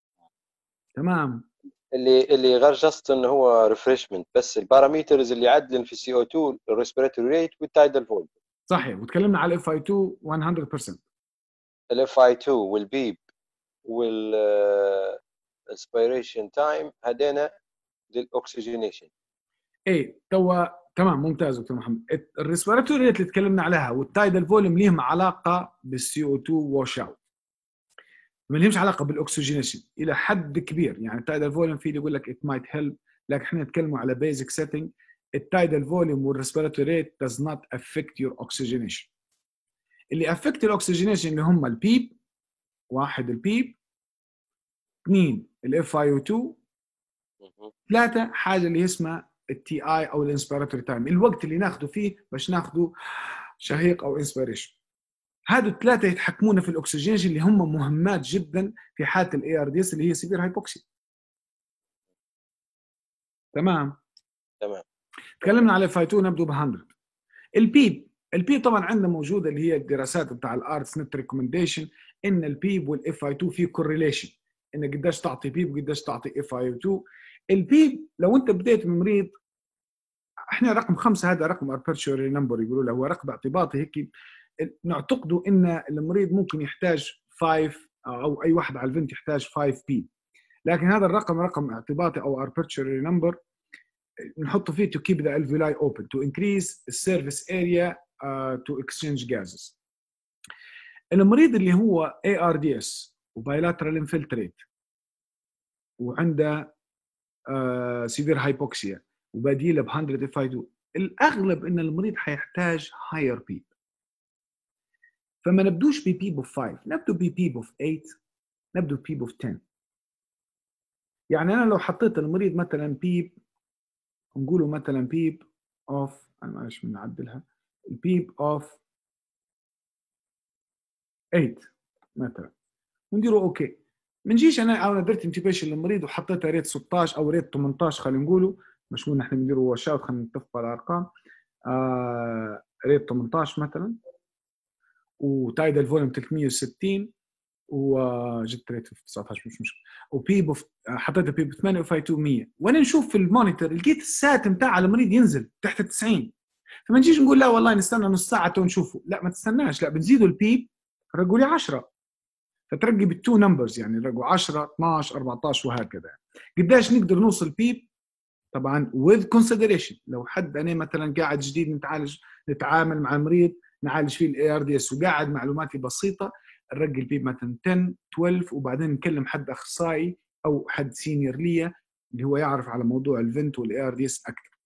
تمام. اللي اللي غير جاست انه هو ريفرشمنت، بس الباراميترز اللي يعدلن في سي او تو الريسبيراتوري ريت والتايدال فوليوم. صحيح. وتكلمنا على الاف اي تو مية بالمية. الاف اي تو والبيب والاسبيريشن تايم هدينا للاكسجينيشن. ايه توا تمام ممتاز دكتور محمد. الريسبيراتوري ريت اللي تكلمنا عليها والتايدال فوليوم ليهم علاقه بالسي او تو واش اوت، ما لهمش علاقه بالاكسجينيشن الى حد كبير. يعني التايدال فوليوم في اللي يقول لك ات مايت هيلب، لكن احنا نتكلموا على بيزك سيتنج. التايدال فوليوم والريسبيراتوري ريت does not affect your oxygenation. اللي affect الاكسجينيشن اللي هم البيب، واحد البيب، اثنين الاف اي او تو، ثلاثه حاجه اللي اسمها التي اي او الانسبيراتوري تايم، الوقت اللي ناخذه فيه باش ناخذه شهيق او انسبيريشن. هادو الثلاثه يتحكمون في الاكسجينيشن اللي هم مهمات جدا في حاله الاي ار دي اس اللي هي سيفير هايبوكسيا. تمام تمام. تكلمنا على فايتو، نبدو ب مية. البيب، البيب طبعا عندنا موجوده اللي هي الدراسات بتاع الارتس نت ريكومنديشن ان البيب والاف اي اتنين في كورليشن، ان قديش تعطي بيب وقديش تعطي اف اي اتنين. البيب لو انت بديت من مريض، احنا رقم خمسه هذا رقم اربيتشوري نمبر يقولوا له، هو رقم اعتباطي هيك نعتقدوا ان المريض ممكن يحتاج خمسة او اي واحد على الفنت يحتاج خمسة بي، لكن هذا الرقم رقم اعتباطي او arbitrary number نحطه فيه to keep the alveoli open to increase the surface area uh, to exchange gases. المريض اللي هو إيه آر دي إس وبايلاترال infiltrate وعنده uh, severe hypoxia وبديله ب مية اف اي اتنين، الاغلب ان المريض حيحتاج higher بيب. فما نبدوش ببيب اوف خمسة، نبدو ببيب اوف ثمانية، نبدو ببيب اوف عشرة. يعني انا لو حطيت المريض مثلا بيب، نقوله مثلا بيب اوف، انا معلش بنعدلها، البيب اوف ثمانية مثلا ونديره اوكي. ما نجيش انا انا درت انتبيشن للمريض وحطيتها ريت ستاشر او ريت ثمانية عشر، خلينا نقولوا مش مو نحن نديروا وشاوت، خلينا نتفقوا على الارقام. آه ريت ثمانية عشر مثلا، وتايدال فوليوم ثلاثمية وستين، وجبت ريت في تسعة عشر مش مشكله، وبيب اوف حطيت بيب ثمانية وفايتو مية، وانا نشوف في المونيتور لقيت السات نتاع المريض ينزل تحت ال تسعين. فما نجيش نقول لا والله نستنى نص ساعه تو نشوفه، لا ما تستناش، لا بنزيدوا البيب رجعوا لي عشرة، فترقي بالتو نمبرز يعني رجعوا عشرة اثناشر أربعتاشر وهكذا. قديش نقدر نوصل بيب؟ طبعا with consideration لو حد انا مثلا قاعد جديد نتعالج نتعامل مع المريض نعالج فيه الاي ار دي اس وقاعد معلوماتي بسيطه، نرقي البيب مثلا عشرة اثناشر، وبعدين نكلم حد اخصائي او حد سينيور ليا اللي هو يعرف على موضوع الفنت والاي ار دي اس اكثر.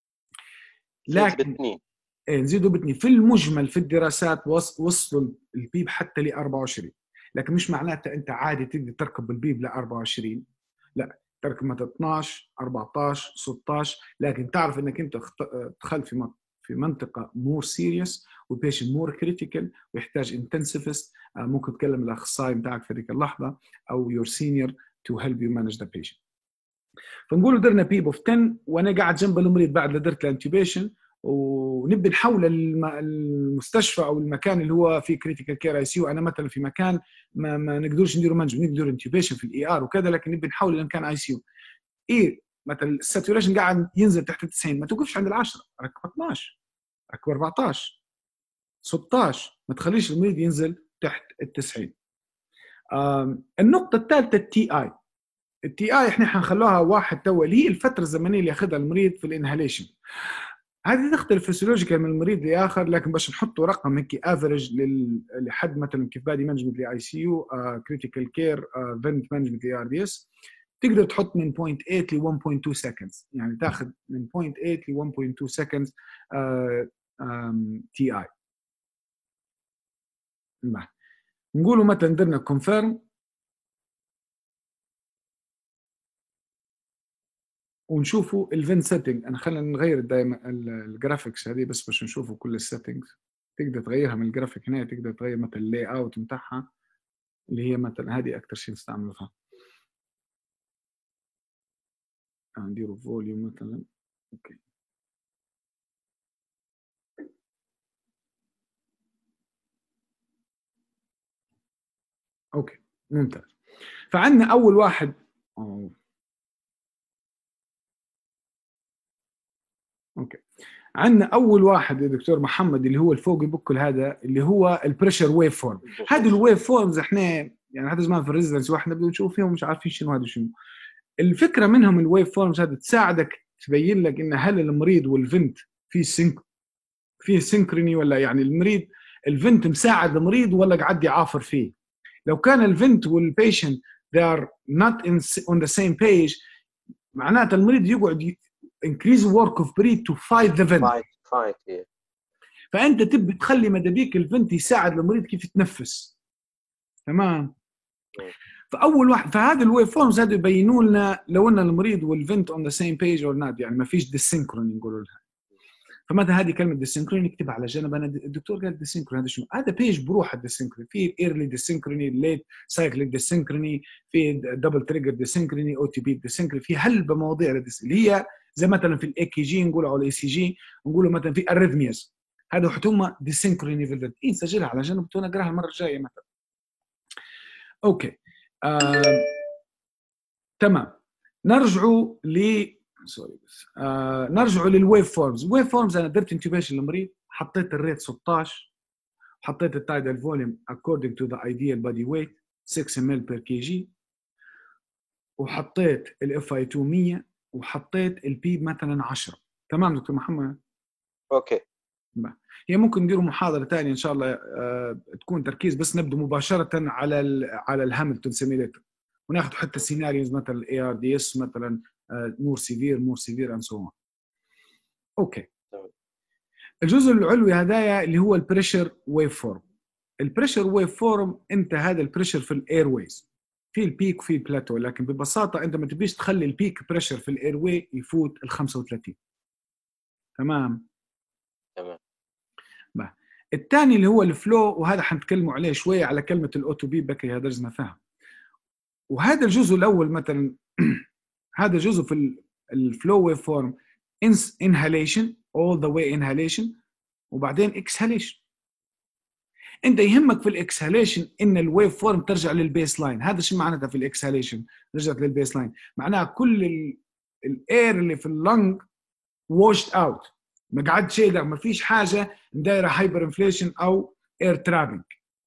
لكن نزيدوا باثنين. في المجمل في الدراسات وصلوا البيب حتى ل أربعة وعشرين، لكن مش معناته انت عادي تقدر تركب البيب ل أربعة وعشرين، لا تركب مثلا اثناشر أربعتاشر ستاشر، لكن تعرف انك انت دخلت في في منطقه مور سيريس والبيشنت مور كريتيكال ويحتاج انتنسيفست، ممكن تكلم الاخصائي بتاعك في ذيك اللحظه او يور سينيور تو هيلب يو مانج ذا بيشنت. فنقولوا درنا بيب اوف عشرة وانا قاعد جنب المريض بعد ما درت الانتوبيشن، ونبي نحول المستشفى او المكان اللي هو فيه كريتيكال كير اي سي يو. انا مثلا في مكان ما, ما نقدرش نديروا مانجمنت، نقدر انتوبيشن في الاي ار وكذا، لكن نبي نحول المكان اي سي يو. ايه مثلا الساتوريشن قاعد ينزل تحت تسعين، ما توقفش عند العشرة، ركب اثناشر، ركب أربعتاشر ستاشر، ما تخليش المريض ينزل تحت التسعين. النقطه الثالثه التي اي. التي اي احنا حنخلوها واحد تو، اللي هي الفتره الزمنيه اللي ياخذها المريض في الانهاليشن. هذه تختلف فيسيولوجيكال من المريض لاخر، لكن باش نحطوا رقم هيك افريج لحد مثلا كيف بادي مانجمنت لاي سي يو، كريتيكال كير، فنت مانجمنت لاي ار دي اس، تقدر تحط من صفر فاصلة ثمانية ل واحد فاصلة اثنين سكندز، يعني تاخذ من صفر فاصلة ثمانية ل واحد فاصلة اثنين سكندز تي اي. نقولوا مثلا درنا كونفيرم ونشوفوا الفنت سيتنج. انا خلينا نغير دائما الجرافيكس هذه بس باش نشوفوا كل السيتنجز. تقدر تغيرها من الجرافيك هنا، تقدر تغير مثلا اللاي اوت نتاعها اللي هي مثلا هذه اكثر شيء نستعملها. نديروا فوليوم مثلا. اوكي اوكي ممتاز. فعندنا اول واحد أوه. اوكي عندنا اول واحد يا دكتور محمد اللي هو الفوق بكل هذا اللي هو البريشر ويف فورم. هذه الويف فورمز احنا يعني حتى زمان في الريزيدنس واحنا بدنا نشوف فيهم مش عارفين شنو هذا شنو. الفكره منهم الويف فورمز هذه تساعدك تبين لك ان هل المريض والفنت في سينك في سينكروني ولا يعني المريض الفنت مساعد المريض ولا قاعد يعافر فيه. لو كان الفنت والبيشنت they are not in, on the same page معناته المريض يقعد increase work of breath to fight the vent. fight fight yeah. فانت تبي تخلي مدابيك الفنت يساعد المريض كيف يتنفس. تمام. فاول واحد فهذا الويف فورمز هذا يبينوا لنا لو ان المريض والفنت on the same page or not، يعني ما فيش ديسينكروني نقولوا لها. فمثلا هذه كلمه ديسينكروني نكتبها على جنب. انا الدكتور قال ديسينكروني هذا شنو؟ هذا بيج بروح الديسينكروني، في ايرلي ديسينكروني، ليت سايكليك ديسينكروني، في دبل تريجر ديسينكروني، او تي بي ديسينكروني، في هلبة مواضيع اللي هي زي مثلا في الاي كي جي نقولوا على الاي سي جي نقولوا مثلا في اريثمياز، هذا حتوما ديسينكروني في الفنت. إيه سجلها على جنب ونقراها المره الجايه مثلا. اوكي آه. تمام. نرجعوا ل سوري بس آه نرجعوا للويف فورمز. الويف فورمز انا درت انتوبيشن للمريض، حطيت الريت ستاشر، حطيت التايدال فوليوم according to the ideal body weight ستة مل per kg، وحطيت الاف اي اثنين مية، وحطيت البيب مثلا عشرة. تمام دكتور محمد؟ اوكي. هي ممكن نديروا محاضره ثانيه ان شاء الله آه تكون تركيز، بس نبدا مباشره على ال على الهاملتون سيميليتر وناخذ حتى سيناريوز مثلا الاي ار دي اس مثلا مور سيفير مور سيفير اند سو اون. اوكي. الجزء العلوي هدايا اللي هو البريشر ويف فورم. البريشر ويف فورم انت هذا البريشر في الاير ويز، في البيك وفي البلاتو، لكن ببساطه انت ما تبيش تخلي البيك بريشر في الاير واي يفوت ال خمسة وثلاثين. تمام تمام. الثاني اللي هو الفلو، وهذا حنتكلموا عليه شويه على كلمه الاوتو بي بكري هذا لازم فهم. وهذا الجزء الاول مثلا هذا جزء في الفلو ويف فورم inhalation all the way inhalation وبعدين exhalation. انت يهمك في الاكسهاليشن ان الويف فورم ترجع للبيس لاين. هذا شو معناتها في الاكسهاليشن رجعت للبيس لاين؟ معناها كل الاير اللي في اللنج washed out، ما قعد شيء، ده ما فيش حاجه دايره هايبر انفليشن او اير ترابنج.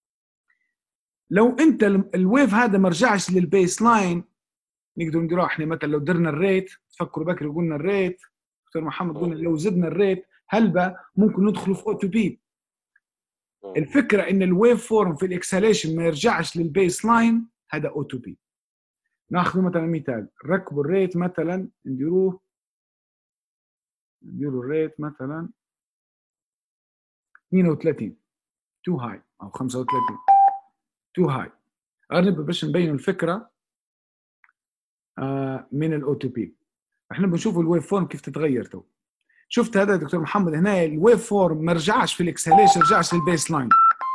لو انت الويف هذا ما رجعش للبيس لاين نقدر نديروا احنا مثلا لو درنا الريت، تفكروا بكري قلنا الريت، دكتور محمد قلنا لو زدنا الريت هلبا ممكن ندخل في او تو بي. الفكره ان الويف فورم في الاكسهاليشن ما يرجعش للبيس لاين، هذا او تو بي. ناخذ مثلا مثال، ركبوا الريت مثلا نديروه نديروا الريت مثلا اثنين وثلاثين تو هاي او خمسة وثلاثين تو هاي. ارنب باش نبين الفكره آه من الاو تو بي. احنا بنشوف الويف فورم كيف تتغير. تو شفت هذا دكتور محمد هنا الويف فورم ما رجعش في الاكسهاليشن، رجعش للبيس لاين.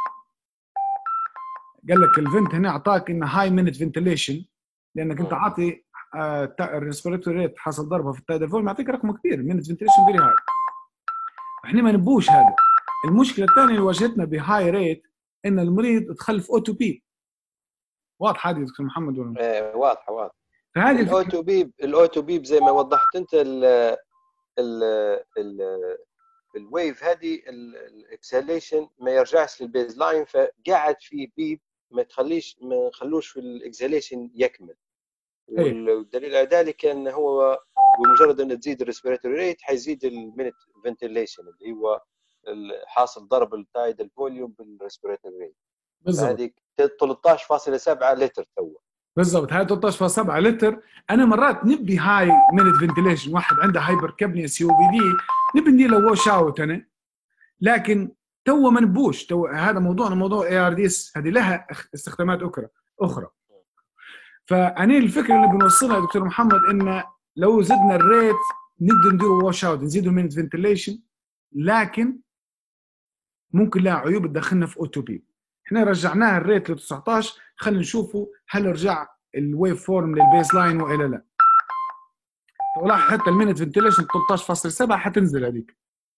قال لك الفنت هنا اعطاك انه هاي مينت فنتيليشن لانك انت عاطي الريسبيراتوري ريت حصل ضربه في التايدال فوليوم يعطيك رقم كبير، مينت فنتيليشن فيري هاي. احنا ما نبوش هذا. المشكله الثانيه اللي واجهتنا بهاي ريت ان المريض دخل في او تو بي. واضحه هذه دكتور محمد ولا؟ ايه واضحه واضحه. فهذه الاو تو بي الاو تو بي زي ما وضحت انت ال ال ال الويف هذه الاكسهاليشن ما يرجعش للبيز لاين، فقاعد في بيب ما تخليش ما نخلوش في الاكسهاليشن يكمل. والدليل على ذلك ان هو بمجرد ان تزيد الريسبيراتوري ريت حيزيد المينت فنتيليشن اللي هو حاصل ضرب التايدال فوليوم بالريسبيراتوري ريت. بالضبط هذه ثلاثة عشر فاصلة سبعة لتر تو. بالضبط هاي ثلاثة عشر فاصلة سبعة لتر. انا مرات نبي هاي مينت فنتيليشن، واحد عنده هايبر كابنيا سي او بي دي نبي ندير له ووش اوت انا، لكن تو ما نبوش. تو هذا موضوعنا موضوع اي ار دي اس، هذه لها استخدامات اخرى اخرى. فاني الفكره اللي بنوصلها يا دكتور محمد ان لو زدنا الريت نقدر ندير ووش اوت، نزيدوا مينت فنتيليشن، لكن ممكن لها عيوب تدخلنا في او تو بي. احنا رجعناها الريت ل تسعة عشر، خلينا نشوفوا هل رجع الويف فورم للبيس لاين والا لا. ولاحظ حتى المينت فنتيليشن ثلاثة عشر فاصلة سبعة حتنزل هذيك.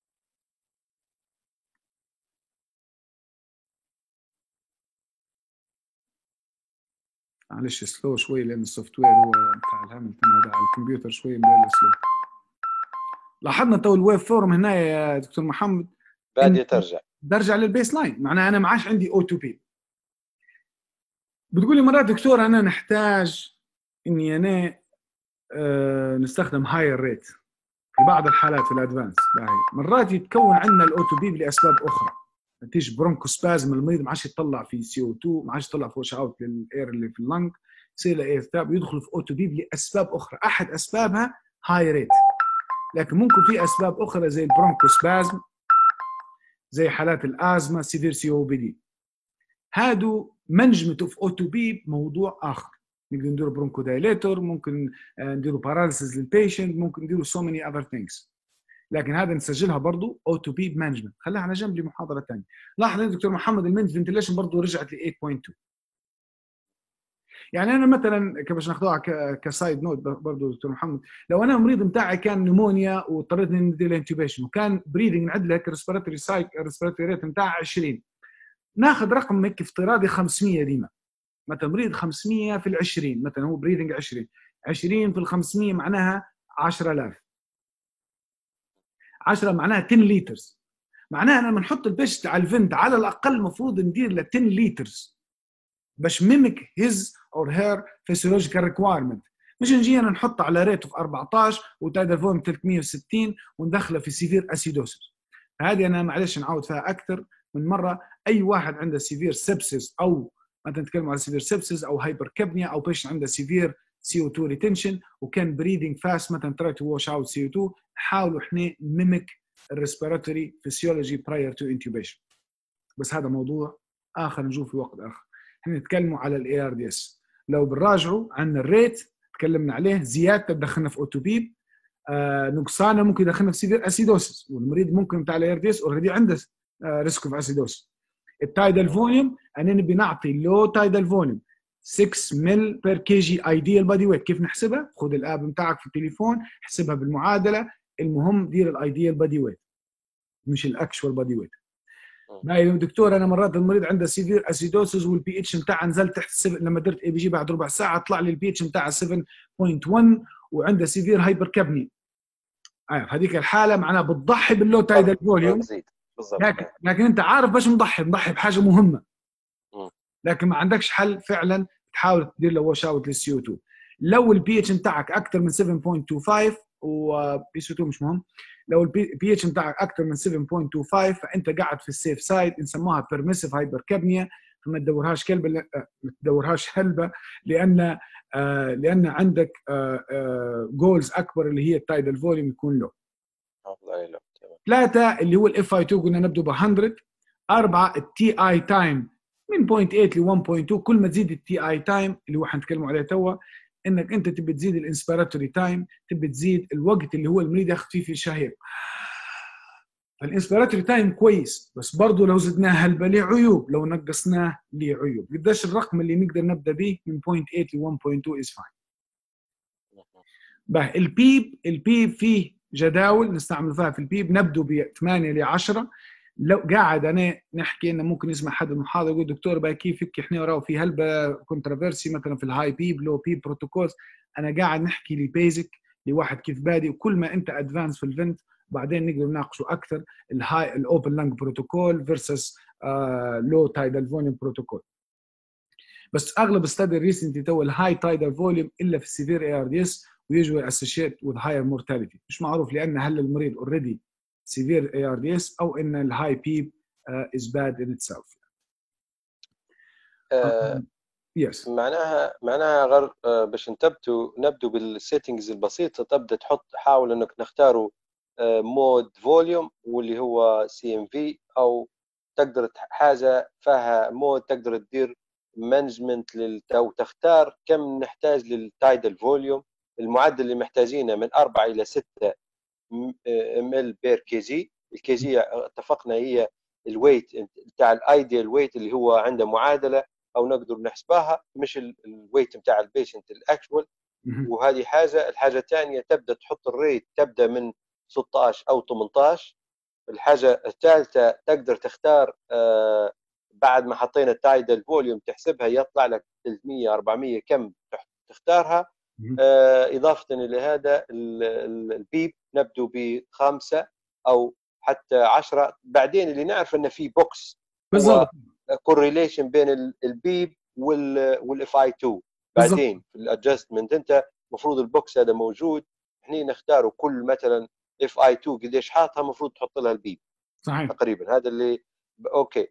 معلش سلو شوي لان السوفت وير هو بتاع الهاملتون هذا على الكمبيوتر شوي مدير سلو. لاحظنا تو الويف فورم هنا يا دكتور محمد بادية ترجع برجع للبيس لاين، معناها انا ما عادش عندي او تو بي. بتقولي مرات دكتور انا نحتاج اني انا أه نستخدم هاير ريت في بعض الحالات في الادفانس. مرات يتكون عندنا الاو تو بي لاسباب اخرى، نتيجه برونكوسبازم، المريض ما عادش يطلع في سي او اثنين، ما عادش يطلع في وش اوت للاير اللي في اللنج، يصير له ايرتاب يدخل في او تو بي لاسباب اخرى. احد اسبابها هاي ريت، لكن ممكن في اسباب اخرى زي البرونكوسبازم، زي حالات الازمه سيفير سي او بي دي. هادو مانجمنت اوف او تو بي موضوع اخر. نقدر نديروا برونكو دايليتور، ممكن نديروا باراليسيس للبيشنت، ممكن نديروا سو ماني اذر ثينجز، لكن هذا نسجلها برضه او تو بي مانجمنت. خليها على جنب لمحاضره ثانيه. لاحظ يا دكتور محمد المينت فنتيليشن برضه رجعت ل ثمانية فاصلة اثنين. يعني انا مثلا باش ناخذوها كسايد نوت برضه دكتور محمد، لو انا المريض بتاعي كان نيمونيا واضطريت اني ندير له انتوبيشن وكان بريدنج نعد له ريسبيراتوري سايك ريسبيراتوري ريت بتاعه عشرين، ناخذ رقم هيك افتراضي خمسمية ديما. مثلا مريض خمسمية في العشرين، مثلا هو بريدنج عشرين، عشرين في الخمسمية معناها عشرة آلاف، عشرة معناها عشرة لترز. معناها لما نحط البيشت على الفنت على الاقل المفروض ندير له عشرة لترز باش ميمك هيز اور هير فيسيولوجيكال ريكوايرمنت، مش نجي انا نحط على ريت في أربعة عشر وتايدال فوليوم ثلاثمية وستين وندخله في سيفير اسيدوسس. هذه انا معلش نعود فيها اكثر من مره. اي واحد عنده سيفير سبسس او مثلا نتكلم على سيفير سبسس او هايبر كابنيا او بيشن عنده سيفير سي او اثنين ريتنشن وكان بريدنج فاست، مثلا تراي تو واش اوت سي او اثنين، نحاولوا احنا ميمك الريسبيراتوري فيسيولوجي براير تو انتوبيشن. بس هذا موضوع اخر نشوف في وقت اخر. احنا نتكلموا على الاي ار دي اس. لو بنراجعوا عن الريت تكلمنا عليه، زيادته تدخلنا في او تو بي، آه نقصانه ممكن يدخلنا في سيفير اسيدوسس، والمريض ممكن بتاع الاي ار دي اس اوريدي عنده آه ريسك اوف اسيدوسس. التايدال فوليوم انا نبي نعطي لو تايدال فوليوم ستة مل بير كي جي ايديال بادي ويت. كيف نحسبها؟ خذ الاب بتاعك في التليفون احسبها بالمعادله، المهم دير الايديال بادي ويت مش الاكشوال بادي ويت. باي دكتور انا مرات المريض عنده سيفير اسيدوسز والبي اتش بتاعه نزل تحت سبعة، لما درت اي بي جي بعد ربع ساعه طلع لي البي اتش بتاعه سبعة فاصلة واحد وعنده سيفير هايبر كابني. آه هذيك الحاله معناها بتضحي باللو تايدال فوليوم، لكن لكن انت عارف باش مضحي مضحي بحاجه مهمه، لكن ما عندكش حل فعلا تحاول تدير له واش اوت للسي او اثنين. لو البي اتش بتاعك اكثر من سبعة فاصلة اثنين وخمسين وبي سي اثنين مش مهم، لو البي اتش بتاعك اكثر من سبعة فاصلة اثنين وخمسين فانت قاعد في السيف سايد، نسموها بيرميسيف هايبركابنيا، فما تدورهاش كلبه، ما تدورهاش هلبه، لان آه لان عندك آه آه جولز اكبر اللي هي التايدال فوليوم يكون له. ثلاثه اللي هو الاف اي اثنين قلنا نبدو ب مية. اربعه التي اي تايم من صفر فاصلة ثمانية ل واحد فاصلة اثنين، كل ما تزيد التي اي تايم اللي هو حنتكلموا عليه توا، انك انت تبي تزيد الانسبيراتوري تايم، تبي تزيد الوقت اللي هو المريض ياخذ فيه في الشهيق. الانسبيراتوري تايم كويس، بس برضه لو زدناه هلبة له عيوب، لو نقصناه له عيوب. قديش الرقم اللي نقدر نبدا به؟ من صفر فاصلة ثمانية ل واحد فاصلة اثنين از فاين. بقى البيب، البيب فيه جداول نستعمل فيها في البيب، نبدو ب ثمانية ل عشرة. لو قاعد انا نحكي انه ممكن يسمع حد المحاضره يقول دكتور بقى كيف هيك احنا راهو في هلبة كونتروفيرسي مثلا في الهاي بيب لو بيب بروتوكولز. انا قاعد نحكي لي بيزك لواحد كيف بادي، وكل ما انت ادفانس في الفنت بعدين نقدر نناقشوا اكثر الهاي الاوبن لانج بروتوكول فيرسس لو تايدال فوليوم بروتوكول. بس اغلب ستادي ريسنتلي تو الهاي تايدال فوليوم الا في السيفير اي ار دي اس ويجوا اسوشيت وذ هاير مورتاليتي، مش معروف لان هل المريض اوريدي سيفير اي ار دي اس او ان الهاي بيب از باد ان اتسلف. يس معناها معناها غير uh, باش نتبتوا نبدو بالسيتنجز البسيطه، تبدا تحط حاول انك نختاروا مود uh, فوليوم واللي هو سي ام في، او تقدر حاجه فيها مود تقدر تدير مانجمنت لل او تختار كم نحتاج للتايدال فوليوم. المعدل اللي محتاجينه من أربعة إلى ستة ام ال بير كي جي. الكي جي اتفقنا هي الويت بتاع الايديال ويت اللي هو عنده معادله او نقدر نحسبها، مش الويت بتاع البيشنت الاكشوال. وهذه حاجه. الحاجه الثانيه تبدا تحط الريت تبدا من ستة عشر او ثمانية عشر. الحاجه الثالثه تقدر تختار آه بعد ما حطينا التايدال فوليوم تحسبها يطلع لك ثلاثمية أربعمية كم تختارها. آه إضافة إلى هذا البيب نبدو بخمسة أو حتى عشرة. بعدين اللي نعرف أن في بوكس بالضبط كوريليشن بين البيب والاف اي اثنين. بعدين في الادجستمنت انت المفروض البوكس هذا موجود، احنا نختاره كل مثلا اف اي اثنين قديش حاطها المفروض تحط لها البيب صحيح تقريبا. هذا اللي اوكي.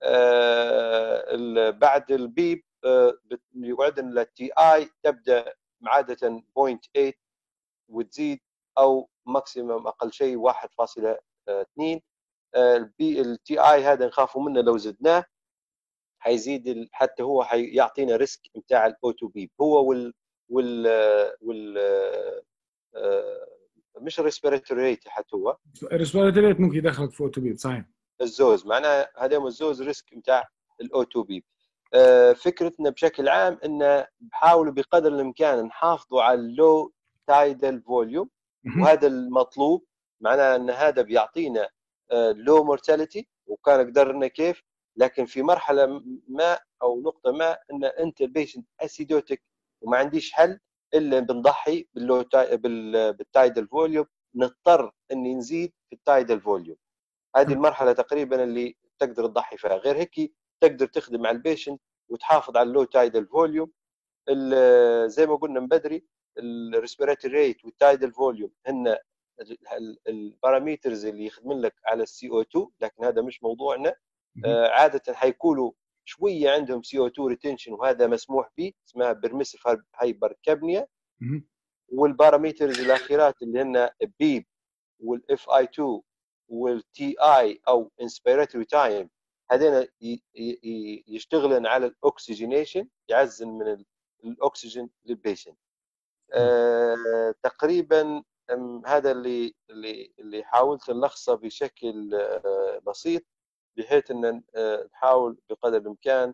آه بعد البيب آه يقعد لنا التي اي تبدا عاده صفر فاصلة ثمانية وتزيد او ماكسيمم اقل شيء واحد فاصلة اثنين. البي التي اي هذا نخافوا منه لو زدناه حيزيد حتى هو حيعطينا ريسك نتاع الاوتو بيب هو وال وال وال آه مش الريسبيراتوري ريت حتى هو الريسبيراتوري ريت ممكن يدخلك في اوتو بيب. صحيح الزوز معناها هذا الزوز ريسك نتاع الاوتو بيب. آه فكرتنا بشكل عام ان بحاولوا بقدر الامكان نحافظوا على اللو تايدال فوليوم، وهذا المطلوب. معناها ان هذا بيعطينا لو آه مورتاليتي وكان قدرنا كيف. لكن في مرحله ما او نقطه ما ان انت البيشنت اسيدوتك وما عنديش حل الا بنضحي باللو تاي بالتايدال فوليوم، نضطر اني نزيد في التايدال فوليوم. هذه المرحله تقريبا اللي تقدر تضحي فيها، غير هيك تقدر تخدم على البيشنت وتحافظ على اللو تايدال فوليوم. زي ما قلنا من بدري الريسبيراتوري ريت والتايدال فوليوم هن البارامترز اللي يخدمون لك على السي او اثنين، لكن هذا مش موضوعنا. آه عاده حيكونوا شويه عندهم سي او اثنين ريتنشن وهذا مسموح به، اسمها بيرميسيف هايبركابنيا. والبارامترز الاخيرات اللي هن بيب والاف اي اثنين والتي اي او انسبيراتوري تايم، هذين يشتغلن على الاكسجينيشن، يعزن من الاكسجين للبيشنت. آه تقريبا هذا اللي اللي اللي حاولت نلخصه بشكل آه بسيط، بحيث ان آه نحاول بقدر الامكان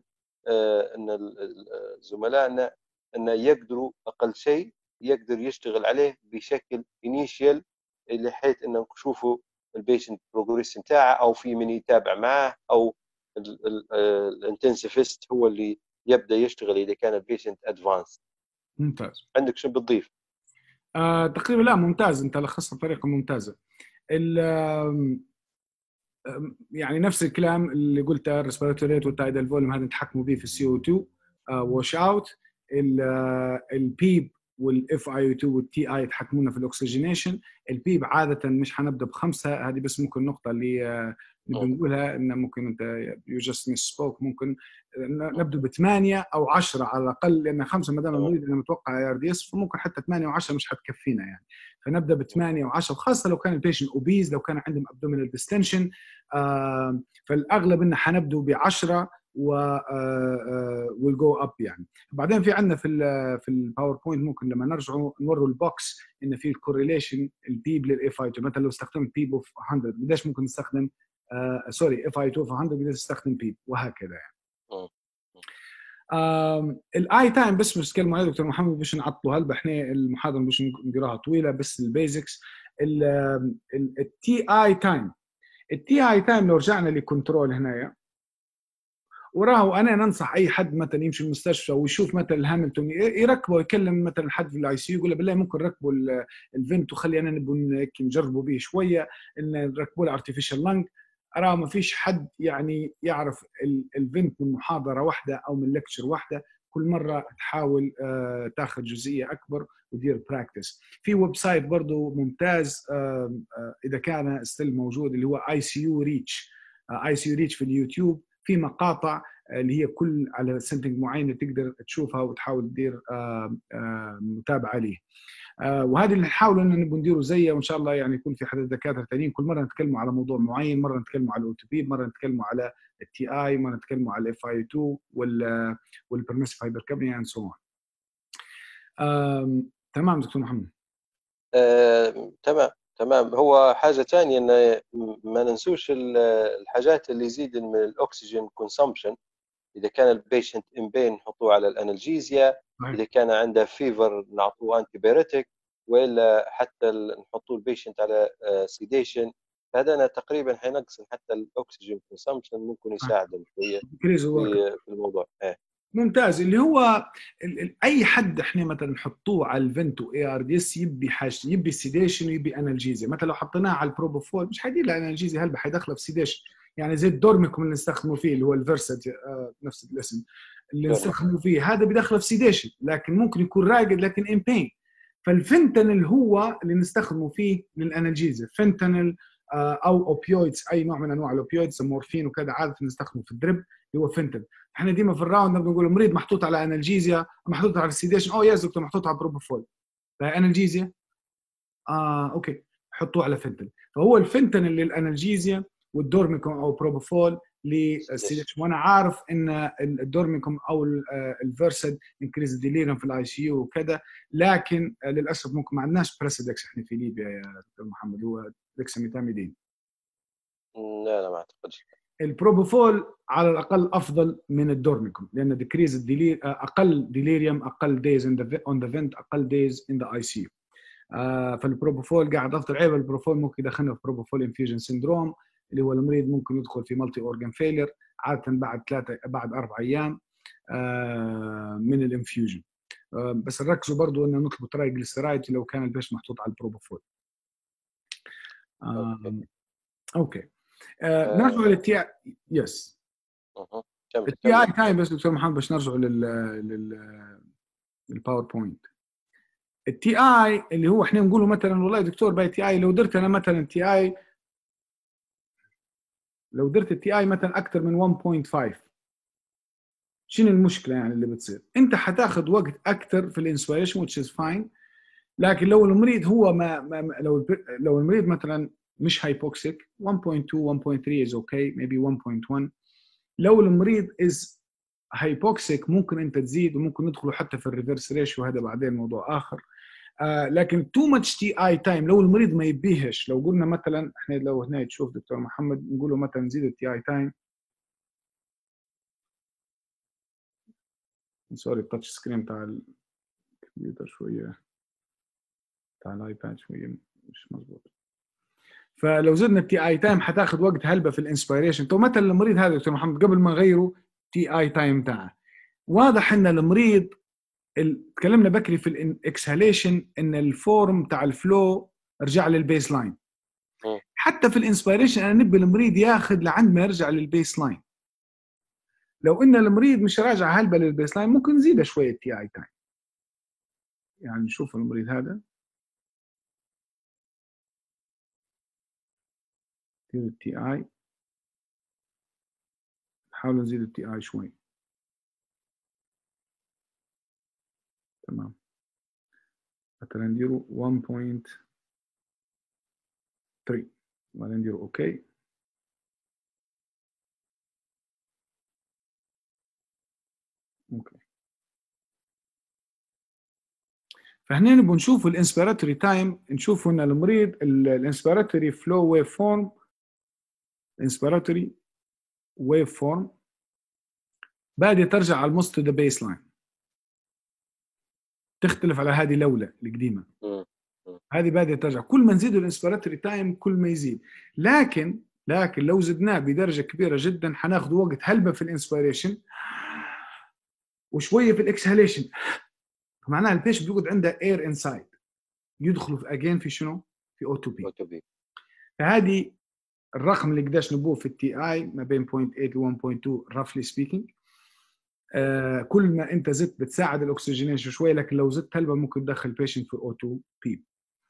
ان زملائنا ان يقدروا اقل شيء يقدر يشتغل عليه بشكل انيشيال، لحيث ان نشوفوا البيشنت بروجريس بتاعه، او في من يتابع معاه، او الانتنسيفيست هو اللي يبدا يشتغل اذا كان البيشنت ادفانس. ممتاز. عندك شو بتضيف؟ آه تقريبا لا ممتاز، انت لخصتها بطريقه ممتازه. يعني نفس الكلام اللي قلته، الريسبيراتوري ريت والتايدال فوليوم هذا نتحكموا به في السي او اثنين واش اوت، البيب والاف اي او اثنين والتي اي يتحكمونا في الاكسجينيشن. البيب عاده مش حنبدا بخمسه، هذه بس ممكن النقطه اللي نبي نقولها ان ممكن انت يو جاست ميس سبوك، ممكن نبدا بثمانيه او عشرة على الاقل، لان خمسه ما دام المريض انا متوقع اي ار دي اس، فممكن حتى ثمانيه وعشرة مش حتكفينا يعني. فنبدا بثمانيه وعشرة، خاصه لو كان البيشنت اوبيز، لو كان عندهم ابدومينال ديستنشن، آه فالاغلب ان حنبدا بعشرة و ويل جو اب يعني. بعدين في عندنا في ال في الباوربوينت ممكن لما نرجعوا نوروا البوكس ان في الكورليشن البيب للاف اي اثنين، مثلا لو استخدمت بيب اوف مية قديش ممكن نستخدم آه سوري اف اي اثنين اوف مية قديش نستخدم بيب، وهكذا يعني. الاي تايم بس مش كلمه يا دكتور محمد باش نعطلوا هلبا، احنا المحاضره باش نديروها طويله، بس البيزكس. التي اي تايم، التي اي تايم لو رجعنا لكنترول هنايا، وراه انا ننصح اي حد مثلا يمشي المستشفى ويشوف مثلا الهاملتون يركبه، يكلم مثلا حد في الاي سي يو يقول له بالله ممكن نركبوا الفنت وخلي انا نبغى نجربوا به شويه، ان نركبوا له ارتفيشال لانج. اراه ما فيش حد يعني يعرف الفنت من محاضره واحده او من لكتشر واحده، كل مره تحاول آه تاخذ جزئيه اكبر ودير براكتس. في ويب سايت برضه ممتاز آه آه اذا كان ستيل موجود، اللي هو اي سي يو ريتش، اي سي يو ريتش في اليوتيوب، في مقاطع اللي هي كل على سنتنج معينه تقدر تشوفها وتحاول تدير متابعه عليه. وهذا اللي نحاول ان نبغى نديره زيه، وان شاء الله يعني يكون في حد دكاتره ثانيين كل مره نتكلموا على موضوع معين، مره نتكلموا على الاوتوبيب، مره نتكلموا على التي اي، مره نتكلموا على الاف اي اثنين وال والبرميسيف هايبركابنيا اند سو اون. تمام دكتور محمد. آه، تمام تمام. هو حاجه ثانيه ان ما ننسوش الحاجات اللي يزيد من الاكسجين كونسامبشن. اذا كان البيشنت ان بين نحطوه على الانالجيزيا، اذا كان عنده فيفر نعطوه انتي بيريتك، والا حتى نحطوه البيشنت على سيديشن. هذا تقريبا حينقص حتى الاكسجين كونسامبشن، ممكن يساعدهم شويه في الموضوع. اه ممتاز. اللي هو ال ال اي حد احنا مثلا نحطوه على الفنتو اي ار دي اس يبي حاجه، يبي سيديشن ويبي انالجيزيا. مثلا لو حطيناه على البروبوفول مش حيدير له انالجيزيا، هل حيدخله في سيديشن يعني زي الدورميكوم اللي نستخدمه فيه اللي هو الفيرسات آه نفس الاسم اللي نستخدمه فيه، هذا بيدخله في سيديشن لكن ممكن يكون راقد لكن ان بين. فالفنتانل هو اللي نستخدمه فيه للانالجيزيا، فنتانل آه او اوبيويدز، اي نوع من انواع الاوبيويدز، مورفين وكذا، عاده نستخدمه في الدرب اللي هو فنتانل. احنا ديما في الراوند بنقول المريض محطوط على انالجيزيا، محطوط على السيديشن، او يس دكتور محطوط على بروبوفول. انالجيزيا اه اوكي حطوه على فنتل. فهو الفنتل للانالجيزيا والدورميكوم او بروبوفول للسيديشن. وانا عارف ان الدورميكوم او الفيرسد انكريز ديليرم في الاي سي يو وكذا، لكن للاسف ممكن ما عندناش بريسيدكس احنا في ليبيا يا دكتور محمد، هو دكساميثاميدين. لا لا ما اعتقدش. البروبوفول على الاقل افضل من الدورميكوم، لان ديكريز الديلير اقل ديليريوم، اقل دايز اون ذا فنت، اقل دايز ان ذا اي سي يو. فالبروبوفول قاعد افضل. عيب البروبوفول ممكن يدخلنا في بروبوفول انفيوجن سيندروم، اللي هو المريض ممكن يدخل في مالتي اورجان فيلر عاده بعد ثلاثه بعد اربع ايام آه من الانفيوجن. آه بس نركزوا برضو انه نطلب ترايجليسيرايد لو كان البيش محطوط على البروبوفول. آه اوكي, أوكي. آه نرجع للتي يس التي اي تايم بس دكتور محمد باش نرجع لل لل للباوربوينت. التي اي اللي هو احنا نقوله مثلا والله دكتور باي تي اي، لو درت انا مثلا تي اي، لو درت التي اي مثلا اكثر من واحد فاصلة خمسة، شنو المشكله يعني اللي بتصير؟ انت حتاخذ وقت اكثر في الانسبيريشن which is fine، لكن لو المريض هو ما, ما لو لو المريض مثلا مش هايبوكسيك واحد فاصلة اثنين واحد فاصلة ثلاثة is okay maybe واحد فاصلة واحد. لو المريض is هايبوكسيك ممكن انت تزيد، وممكن ندخلوا حتى في الريفرس ريشيو، هذا بعدين موضوع اخر. آه لكن تو ماتش تي اي تايم لو المريض ما يبيهش، لو قلنا مثلا احنا لو هنا تشوف دكتور محمد نقول له مثلا نزيد التي اي تايم سوري التاتش سكرين تاع الكمبيوتر شويه، تاع الايباد شويه مش مظبوط. فلو زدنا التي اي تايم حتاخذ وقت هلبة في الانسبيريشن. تو مثلا المريض هذا دكتور محمد قبل ما نغيره تي اي تايم تاعه، واضح ان المريض تكلمنا بكري في الاكسهاليشن ان الفورم تاع الفلو رجع للبيس لاين. حتى في الانسبيريشن انا نبي المريض ياخذ لعند ما يرجع للبيس لاين. لو ان المريض مش راجع هلبة للبيس لاين ممكن نزيد شويه تي اي تايم. يعني نشوف المريض هذا التي اي، نحاول نزيد التي اي شوي. تمام مثلا نديرو واحد فاصلة ثلاثة وبعدين نديرو اوكي. اوكي فهنا نبغى نشوف الانسبيراتوري تايم، نشوف ان المريض الانسبيراتوري فلو ويف فورم، الانسبيراتوري ويف فورم بادية ترجع almost to the baseline. تختلف على هذه الاولى القديمه، هذه بادية ترجع. كل ما نزيد الانسبيراتوري تايم كل ما يزيد، لكن لكن لو زدناه بدرجه كبيره جدا حناخذ وقت هلبة في الانسبيريشن وشويه في الاكسهاليشن. معناها البيش بيقعد عنده اير انسايد يدخلوا في اجين في شنو؟ في او تو بي. فهذه الرقم اللي قداش نبوه في التي اي ما بين صفر فاصلة ثمانية و واحد فاصلة اثنين رفلي سبيكينج. آه كل ما انت زدت بتساعد الاكسجينيشن شوي، لكن لو زدت هلبة ممكن تدخل بيشنت في او تو بي.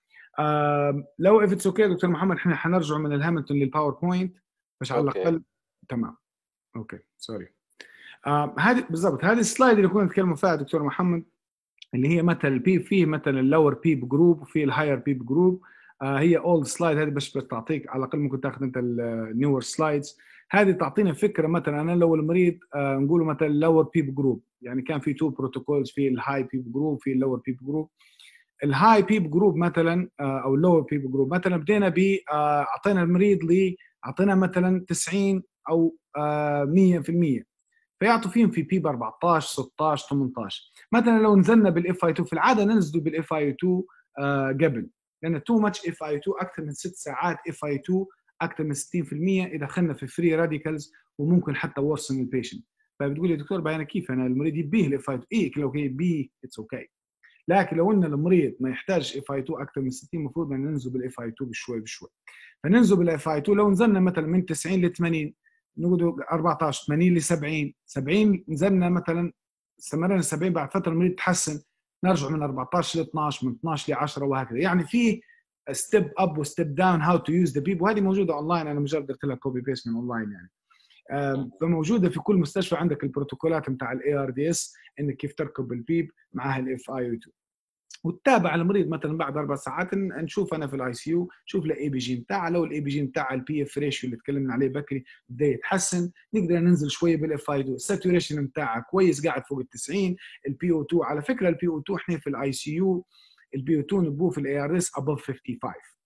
آه لو اف اتس اوكي دكتور محمد احنا حنرجع من الهاملتون للباوربوينت باش على الاقل. تمام اوكي سوري. آه هذه بالضبط هذه السلايد اللي كنا نتكلم فيها دكتور محمد، اللي هي مثلا البيب، فيه مثلا اللور بيب جروب وفي الهاير بيب جروب. آه هي اولد سلايد هذه بس بتعطيك على الاقل ممكن تاخذ انت النيور سلايدز. هذه تعطينا فكره مثلا انا لو المريض آه نقول مثلا اللور بيب جروب، يعني كان في تو بروتوكولز، في الهاي بيب جروب في اللور بيب جروب. الهاي بيب جروب مثلا آه او اللور بيب جروب مثلا بدينا ب آه اعطينا المريض لي اعطينا مثلا تسعين او آه مية بالمية، فيعطوا فيهم في بيب أربعطعش ستطعش ثمانطعش. مثلا لو نزلنا بالاف اي اثنين في العاده ننزلوا بالاف اي اثنين آه قبل، لان تو ماتش اف اي اثنين اكثر من ست ساعات اف اي اثنين اكثر من ستين بالمية اذا دخلنا في فري راديكالز وممكن حتى ورسن البيشنت. فبتقول لي دكتور بيان كيف انا المريض يبيه الاف اي اثنين؟ ايه لو كان يبيه اتس اوكي okay. لكن لو ان المريض ما يحتاج اف اي اثنين اكثر من ستين المفروض ان ننزل بالاف اي اثنين بشوي بشوي. فننزل بالاف اي اثنين لو نزلنا مثلا من تسعين ل ثمانين نقعد أربعطعش ثمانين ل سبعين سبعين نزلنا مثلا استمرنا سبعين بعد فتره المريض تحسن نرجع من أربعطعش ل اثنعش من اثنعش ل عشرة وهكذا. يعني في ستيب اب وستيب داون هاو تو يوز ذا بيب، وهذه موجوده اونلاين. انا مجرد درت لها كوبي بيست من اونلاين يعني. فموجوده في كل مستشفى عندك البروتوكولات نتاع الاي ار دي اس انك كيف تركب البيب معها الاف اي اثنين، وتتابع المريض مثلا بعد اربع ساعات نشوف انا في الاي سي يو شوف الاي بي جي بتاعه. لو الاي بي جي بتاع البي اف ريشيو اللي تكلمنا عليه بكري بدا يتحسن نقدر ننزل شويه بالاف اي اثنين. الساتوريشن بتاعه كويس قاعد فوق ال تسعين. البي او اثنين على فكره البي او اثنين احنا في الاي سي يو البي او اثنين نبوه في الاي ار اس ابوف خمسة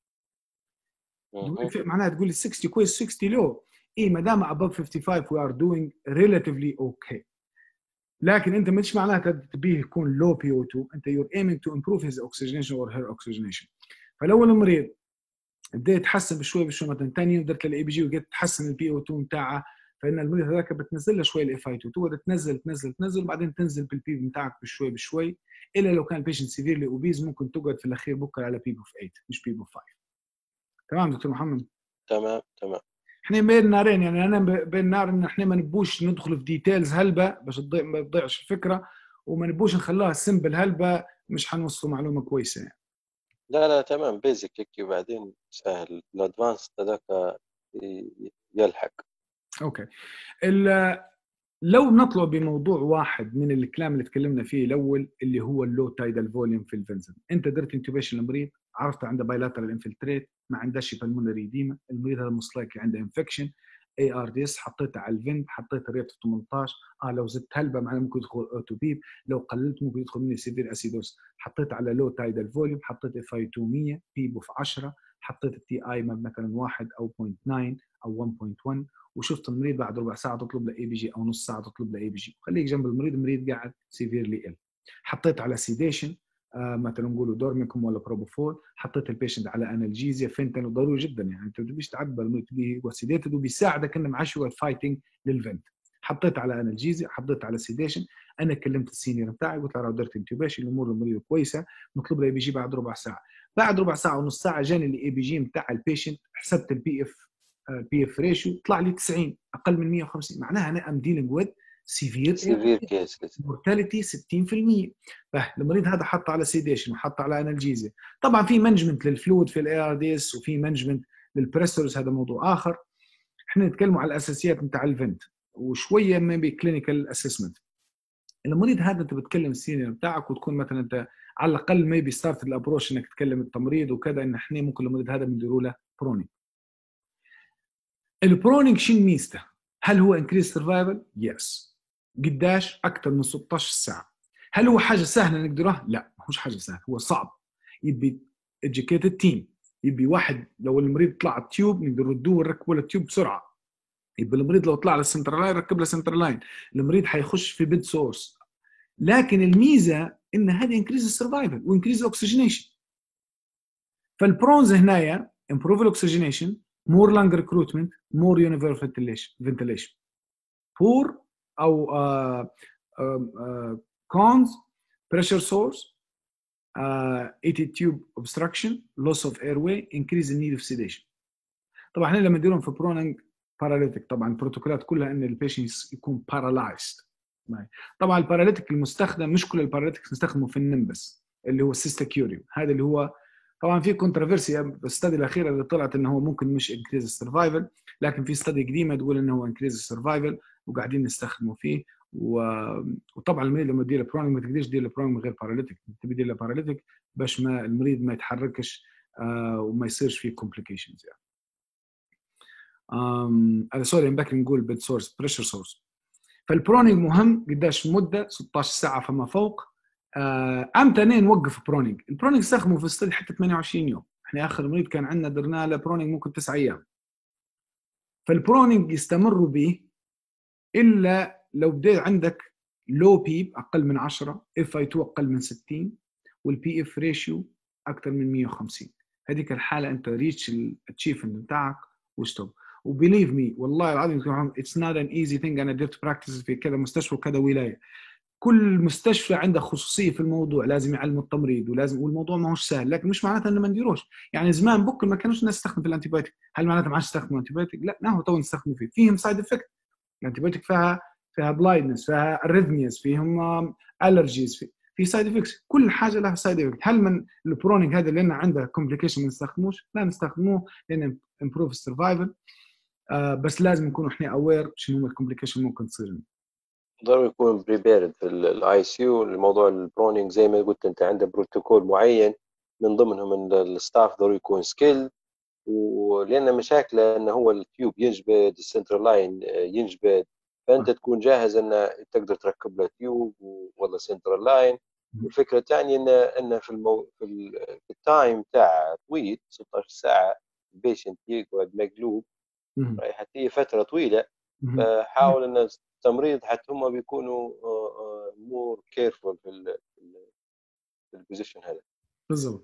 وخمسين. معناها تقول لي ستين كويس ستين لو، اي ما دام ابوف خمسة وخمسين وي ار دوينج ريلاتيفلي اوكي. لكن انت مش معناتها تبيه يكون لو بي او اثنين، انت يور ايمينج تو امبروف هيز اوكسجينيشن اور هير اوكسجينيشن. فلو المريض بدا يتحسن بشوي بشوي مثلا ثاني يوم درت له الاي بي جي وقت تحسن البي او اثنين بتاعه، فان المريض هذاك بتنزل له شوي الاف اي اثنين، تقعد تنزل تنزل تنزل وبعدين تنزل بالبي بتاعك بشوي بشوي. الا لو كان البيشنت سيفيرلي اوبيز ممكن تقعد في الاخير بكره على بي اوف ثمانية مش بي اوف خمسة. تمام دكتور محمد؟ تمام تمام. احنا بين نارين، يعني انا بين نار ان احنا ما نبوش ندخل في ديتيلز هلبة باش ما تضيعش الفكره، وما نبوش نخلوها سمبل هلبة مش حنوصلوا معلومه كويسه يعني. لا لا تمام بيزك هيك وبعدين سهل الادفانس هذاك يلحق. اوكي. لو نطلع بموضوع واحد من الكلام اللي تكلمنا فيه الاول اللي هو اللو تايدال فوليوم في الفنزل. انت درت انتوبيشن للمريض، عرفت عنده بايلاترال انفلتريت، ما عندهش بالمونري ديما، المريض هذا مصلاكي عنده انفكشن، اي ار دي اس، حطيته على الفنت، حطيت الريت في ثمانطعش. اه لو زدت هلبة معناه ممكن يدخل اوتو بيب، لو قللت ممكن يدخل مني سيفير اسيدوس. حطيت على لو تايدال فوليوم، حطيت اف اي اثنين مية بيبو في عشرة، حطيت التي اي مثلا واحد او صفر فاصلة تسعة او واحد فاصلة واحد، وشفت المريض بعد ربع ساعه تطلب له اي بي جي او نص ساعه تطلب له اي بي جي، خليك جنب المريض، المريض قاعد سيفيرلي ال. حطيت على سيديشن آه مثلا نقولوا دورميكوم ولا بروبوفول، حطيت البيشنت على انالجيزيا فينتانيل، ضروري جدا يعني انت ما تبيش تعبى المريض، تبيه وسيديتد وبيساعدك انه معاه شويه فايتنج للفنت. حطيت على انالجيزيا، حطيت على سيديشن، انا كلمت السينيور بتاعي قلت له درت انتوبيشن، الامور المريض كويسه، نطلب له اي بي جي بعد ربع ساعه. بعد ربع ساعه ونص ساعه جاني الاي بي جي بتاع البيشنت، حسبت البي اف بي اف ريشيو طلع لي تسعين، اقل من مية وخمسين، معناها انا ام ديلينج وذ سيفير سيفير كيس، مورتاليتي ستين بالمية. فالمريض هذا حط على سيديشن وحط على انالجيزيا. طبعا في مانجمنت للفلويد في الاي ار دي اس، وفي مانجمنت للبريسورز، هذا موضوع اخر. احنا نتكلم على الاساسيات نتاع الفنت وشويه من بكلينيكال اسسمنت. المريض هذا انت بتكلم السينيور بتاعك، وتكون مثلا انت على الاقل ما يبي ستارت الابروش انك تكلم التمريض وكذا، ان احنا ممكن المريض هذا بنديروا له برونينج. البرونينج شنو ميزته؟ هل هو انكريز سرفايفل؟ يس. قداش؟ اكثر من ستة عشر ساعه. هل هو حاجه سهله نقدرها؟ لا، مش حاجه سهله، هو صعب. يبي educated تيم، يبي واحد لو المريض طلع التيوب نقدر ندوه ونركبه له التيوب بسرعه. يبقى المريض لو طلع للسنترلاين ركب له سنترلاين، المريض حيخش في بيد سورس. لكن الميزه ان هذه انكريز السرفايفل وانكريز الاكسجينيشن. فالبرونز هنايا امبروف الاكسجينيشن، مور لانج ريكروتمنت، مور يونيفرسال فنتيليشن. بور او كونز بريشر سورس، ايتي تيوب اوبستراكشن، لوس اوف اير واي، انكريز النيد اوف سيديشن. طبعا احنا لما نديرهم في برونينج باراليتيك، طبعا البروتوكولات كلها ان البيشنت يكون بارالايزد. طبعا الباراليتيك المستخدم مش كل الباراليتيك نستخدمه في النمبس اللي هو السيستاكيوريوم، هذا اللي هو طبعا في كونتروفيرسي بالستدي الاخيره اللي طلعت انه هو ممكن مش انكريز السرفايفل، لكن في ستدي قديمه تقول انه هو انكريز السرفايفل وقاعدين نستخدمه فيه. و... وطبعا المريض لما تدير برونينج ما تقدرش تدير برونينج من غير باراليتيك، تبي تدير باراليتيك باش ما المريض ما يتحركش آه وما يصيرش فيه كومبليكيشنز يعني. انا سوري امبارح نقول بيد سورس بريشر سورس. فالبرونينج مهم قداش مده؟ ستة عشر ساعه فما فوق. امتى نوقف برونينج؟ البرونينج استخدموا في الستدي حتى ثمانية وعشرين يوم، احنا اخر مريض كان عندنا درنا له برونينج ممكن تسعة ايام. فالبرونينج يستمروا به الا لو بدا عندك لو بيب اقل من عشرة، اف اي اثنين اقل من ستين، والبي اف ريشيو اكثر من مية وخمسين. هذيك الحاله انت ريتش الاتشيفمنت بتاعك وستوب. وبيليف مي والله العظيم اتس نوت ان ايزي ثينج. انا درت براكتس في كذا مستشفى وكذا ولايه، كل مستشفى عنده خصوصيه في الموضوع، لازم يعلم التمريض ولازم، والموضوع ما هوش سهل، لكن مش معناته انه ما نديروش. يعني زمان بكل ما كانوش الناس تستخدم في الانتيبيوتيك، هل معناته ما عادش يستخدموا انتيبيوتيك؟ لا، نحن تو نستخدموا فيه، فيهم سايد افكت. الانتيبيوتيك فيها فيها بلايندنس، فيها اريثمياز، فيهم الرجيز، في, في سايد افكتس، كل حاجه لها سايد افكت. هل من البرونينج هذا لان عنده كومبليكيشن ما نستخدموش؟ لا، نستخدموه لان امبروف السرفايفل. آه بس لازم نكون احنا اوير شنو الكومبليكيشن ممكن تصير. ضروري يكون بريبيرد في الاي سي يو لموضوع البرونينج، زي ما قلت انت عنده بروتوكول معين، من ضمنهم الستاف ضروري يكون سكيل، ولان مشاكله انه هو التيوب ينجبد، السنترال لاين ينجبد، فانت تكون جاهز ان تقدر تركب له تيوب ولا سنترال لاين. والفكره الثانيه ان ان في المو... في, ال... في التايم تاع طويل ستة عشر ساعه البيشنت يقعد مقلوب، هي فتره طويله، فحاول ان التمريض حتى هم بيكونوا مور كيرفول في في البوزيشن هذا. بالضبط.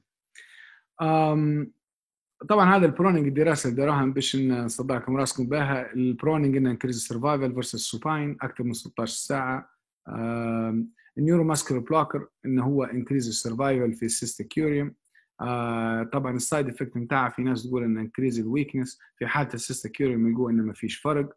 طبعا هذا البرونينج الدراسه اللي دراها باش نصدعكم راسكم بها، البرونينج انه انكريز سرفايفل فيرسس سوباين اكثر من ستة عشر ساعه. النيورو ماسكولار بلوكر انه هو انكريز السرفايفل في السيستاكيوريوم. آه طبعا السايد افكت بتاعها في ناس تقول انه انكريز الويكنس، في حاله السيستاكيوريوم يقول انه ما فيش فرق.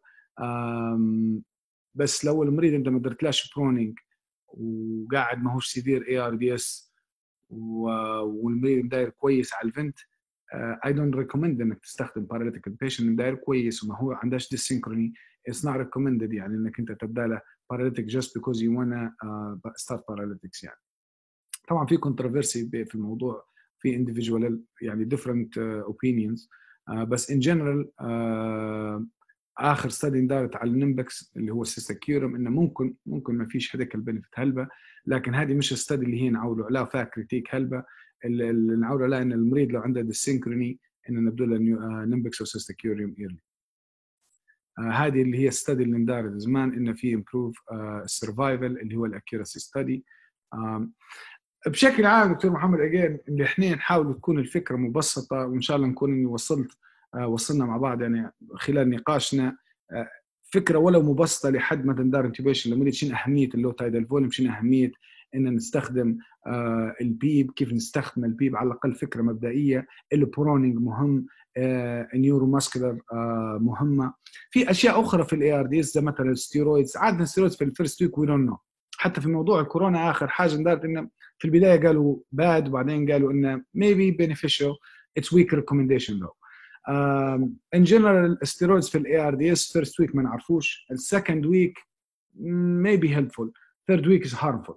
بس لو المريض انت ما درتلاش برونينج وقاعد ما هوش سيفير اي ار دي اس والمريض داير كويس على الفنت، اي دونت ريكومند انك تستخدم باراليتيك البيشنت داير كويس وما هو عندهاش ديسينكروني. اتس نوت ريكومندد يعني انك انت تبدا له باراليتيك جاست بيكوز يو وانا ستارت باراليتكس. يعني طبعا في كونتروفيرسي في الموضوع، في individual يعني different uh, opinions. uh, بس in general uh, اخر ستادي دارت على النمبكس اللي هو السيستاكيوريوم انه ممكن ممكن ما فيش هذاك البنفيت هلبة، لكن هذه مش الستادي اللي هي نعولوا عليها فيها كريتيك هلبة. اللي نعولوا عليها ان المريض لو عنده ديسينكروني ان نبدو له نمبكس وسيستيكيوريوم ايرلي. هذه اللي هي الستدي اللي اندارت زمان انه في امبروف السرفايفل اللي هو الاكيورسي ستدي. بشكل عام دكتور محمد اجين اللي احنا نحاول تكون الفكره مبسطه، وان شاء الله نكون اني وصلت وصلنا مع بعض يعني خلال نقاشنا فكره ولو مبسطه لحد ما تندار انتوبيشن لمده شنو اهميه اللو تايدال فوليوم، شنو اهميه ان نستخدم آه البيب، كيف نستخدم البيب على الاقل فكره مبدئيه. البرونينج مهم، آه النيورو ماسكولار آه مهمه. في اشياء اخرى في الاي ار دي اس زي مثلا الستيرويدز. عاده الستيرويدز في الفيرست ويك وي دونت نو. حتى في موضوع الكورونا اخر حاجه اندارت انه في البدايه قالوا باد وبعدين قالوا انه maybe beneficial, it's weak recommendation though. ان جنرال الستيرويدز في الاي ار دي اس فيرست ويك ما نعرفوش، السكند ويك maybe helpful, third week is harmful.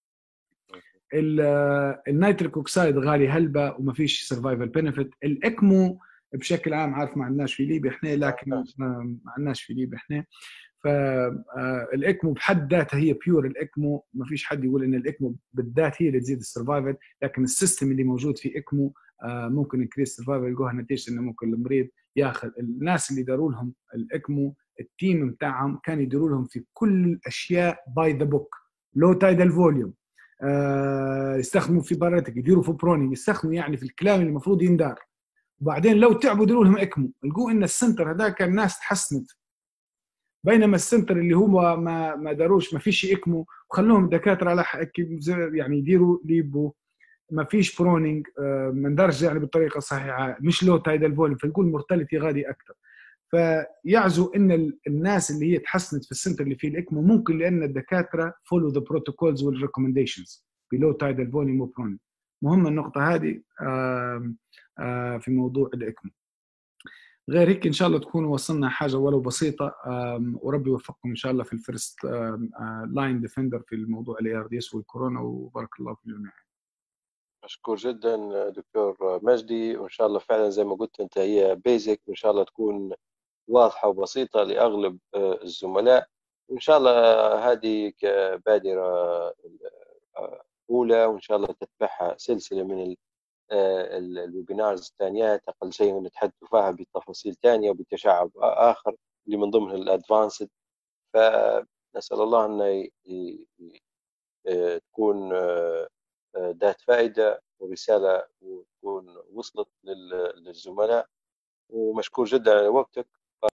النيتريك اوكسايد غالي هلبة وما فيش سرفايفل بنفيت. الاكمو بشكل عام عارف ما عندناش في ليبيا احنا، لكن ما عندناش في ليبيا احنا. فالاكمو بحد ذاتها هي بيور الاكمو، ما فيش حد يقول ان الاكمو بالذات هي اللي تزيد السرفايفل، لكن السيستم اللي موجود في اكمو ممكن انكريس السرفايفل. يلقوها نتيجه انه ممكن المريض ياخذ. الناس اللي داروا لهم الاكمو التيم بتاعهم كان يديروا لهم في كل الاشياء باي ذا بوك. لو تايدال فوليوم آه يستخدموا في بارتك، يديروا في برونينج، يستخدموا يعني في الكلام اللي المفروض يندار. وبعدين لو تعبوا يديروا لهم اكمو، لقوا ان السنتر هذاك الناس تحسنت، بينما السنتر اللي هو ما ما داروش ما فيش اكمو وخلوهم الدكاتره على يعني يديروا ليبو ما فيش برونينج آه ما ندارش يعني بالطريقه الصحيحه، مش لو تايدال فوليوم، فنقول مورتاليتي غادي اكثر. فيعزوا ان الناس اللي هي تحسنت في السنتر اللي فيه الاكمو ممكن لان الدكاتره فولو ذا بروتوكولز والريكومنديشنز بلو تايدال فوليوم وبرونينج. مهمه النقطه هذه آآ آآ في موضوع الاكمو. غير هيك ان شاء الله تكونوا وصلنا حاجه ولو بسيطه، وربي يوفقكم ان شاء الله في الفيرست لاين ديفندر في الموضوع الاي ار دي اس والكورونا، وبارك الله في الجميع. مشكور جدا دكتور مجدي، وان شاء الله فعلا زي ما قلت انت هي بيزك، وان شاء الله تكون واضحه وبسيطه لاغلب الزملاء، وان شاء الله هذه كبادره اولى، وان شاء الله تتبعها سلسله من الويبينارز الثانيات اقل شيء نتحدث فيها بتفاصيل ثانيه وبتشعب اخر اللي من ضمن الادفانسد. فنسال الله انه تكون ذات فائده ورساله وتكون وصلت للزملاء، ومشكور جدا على وقتك.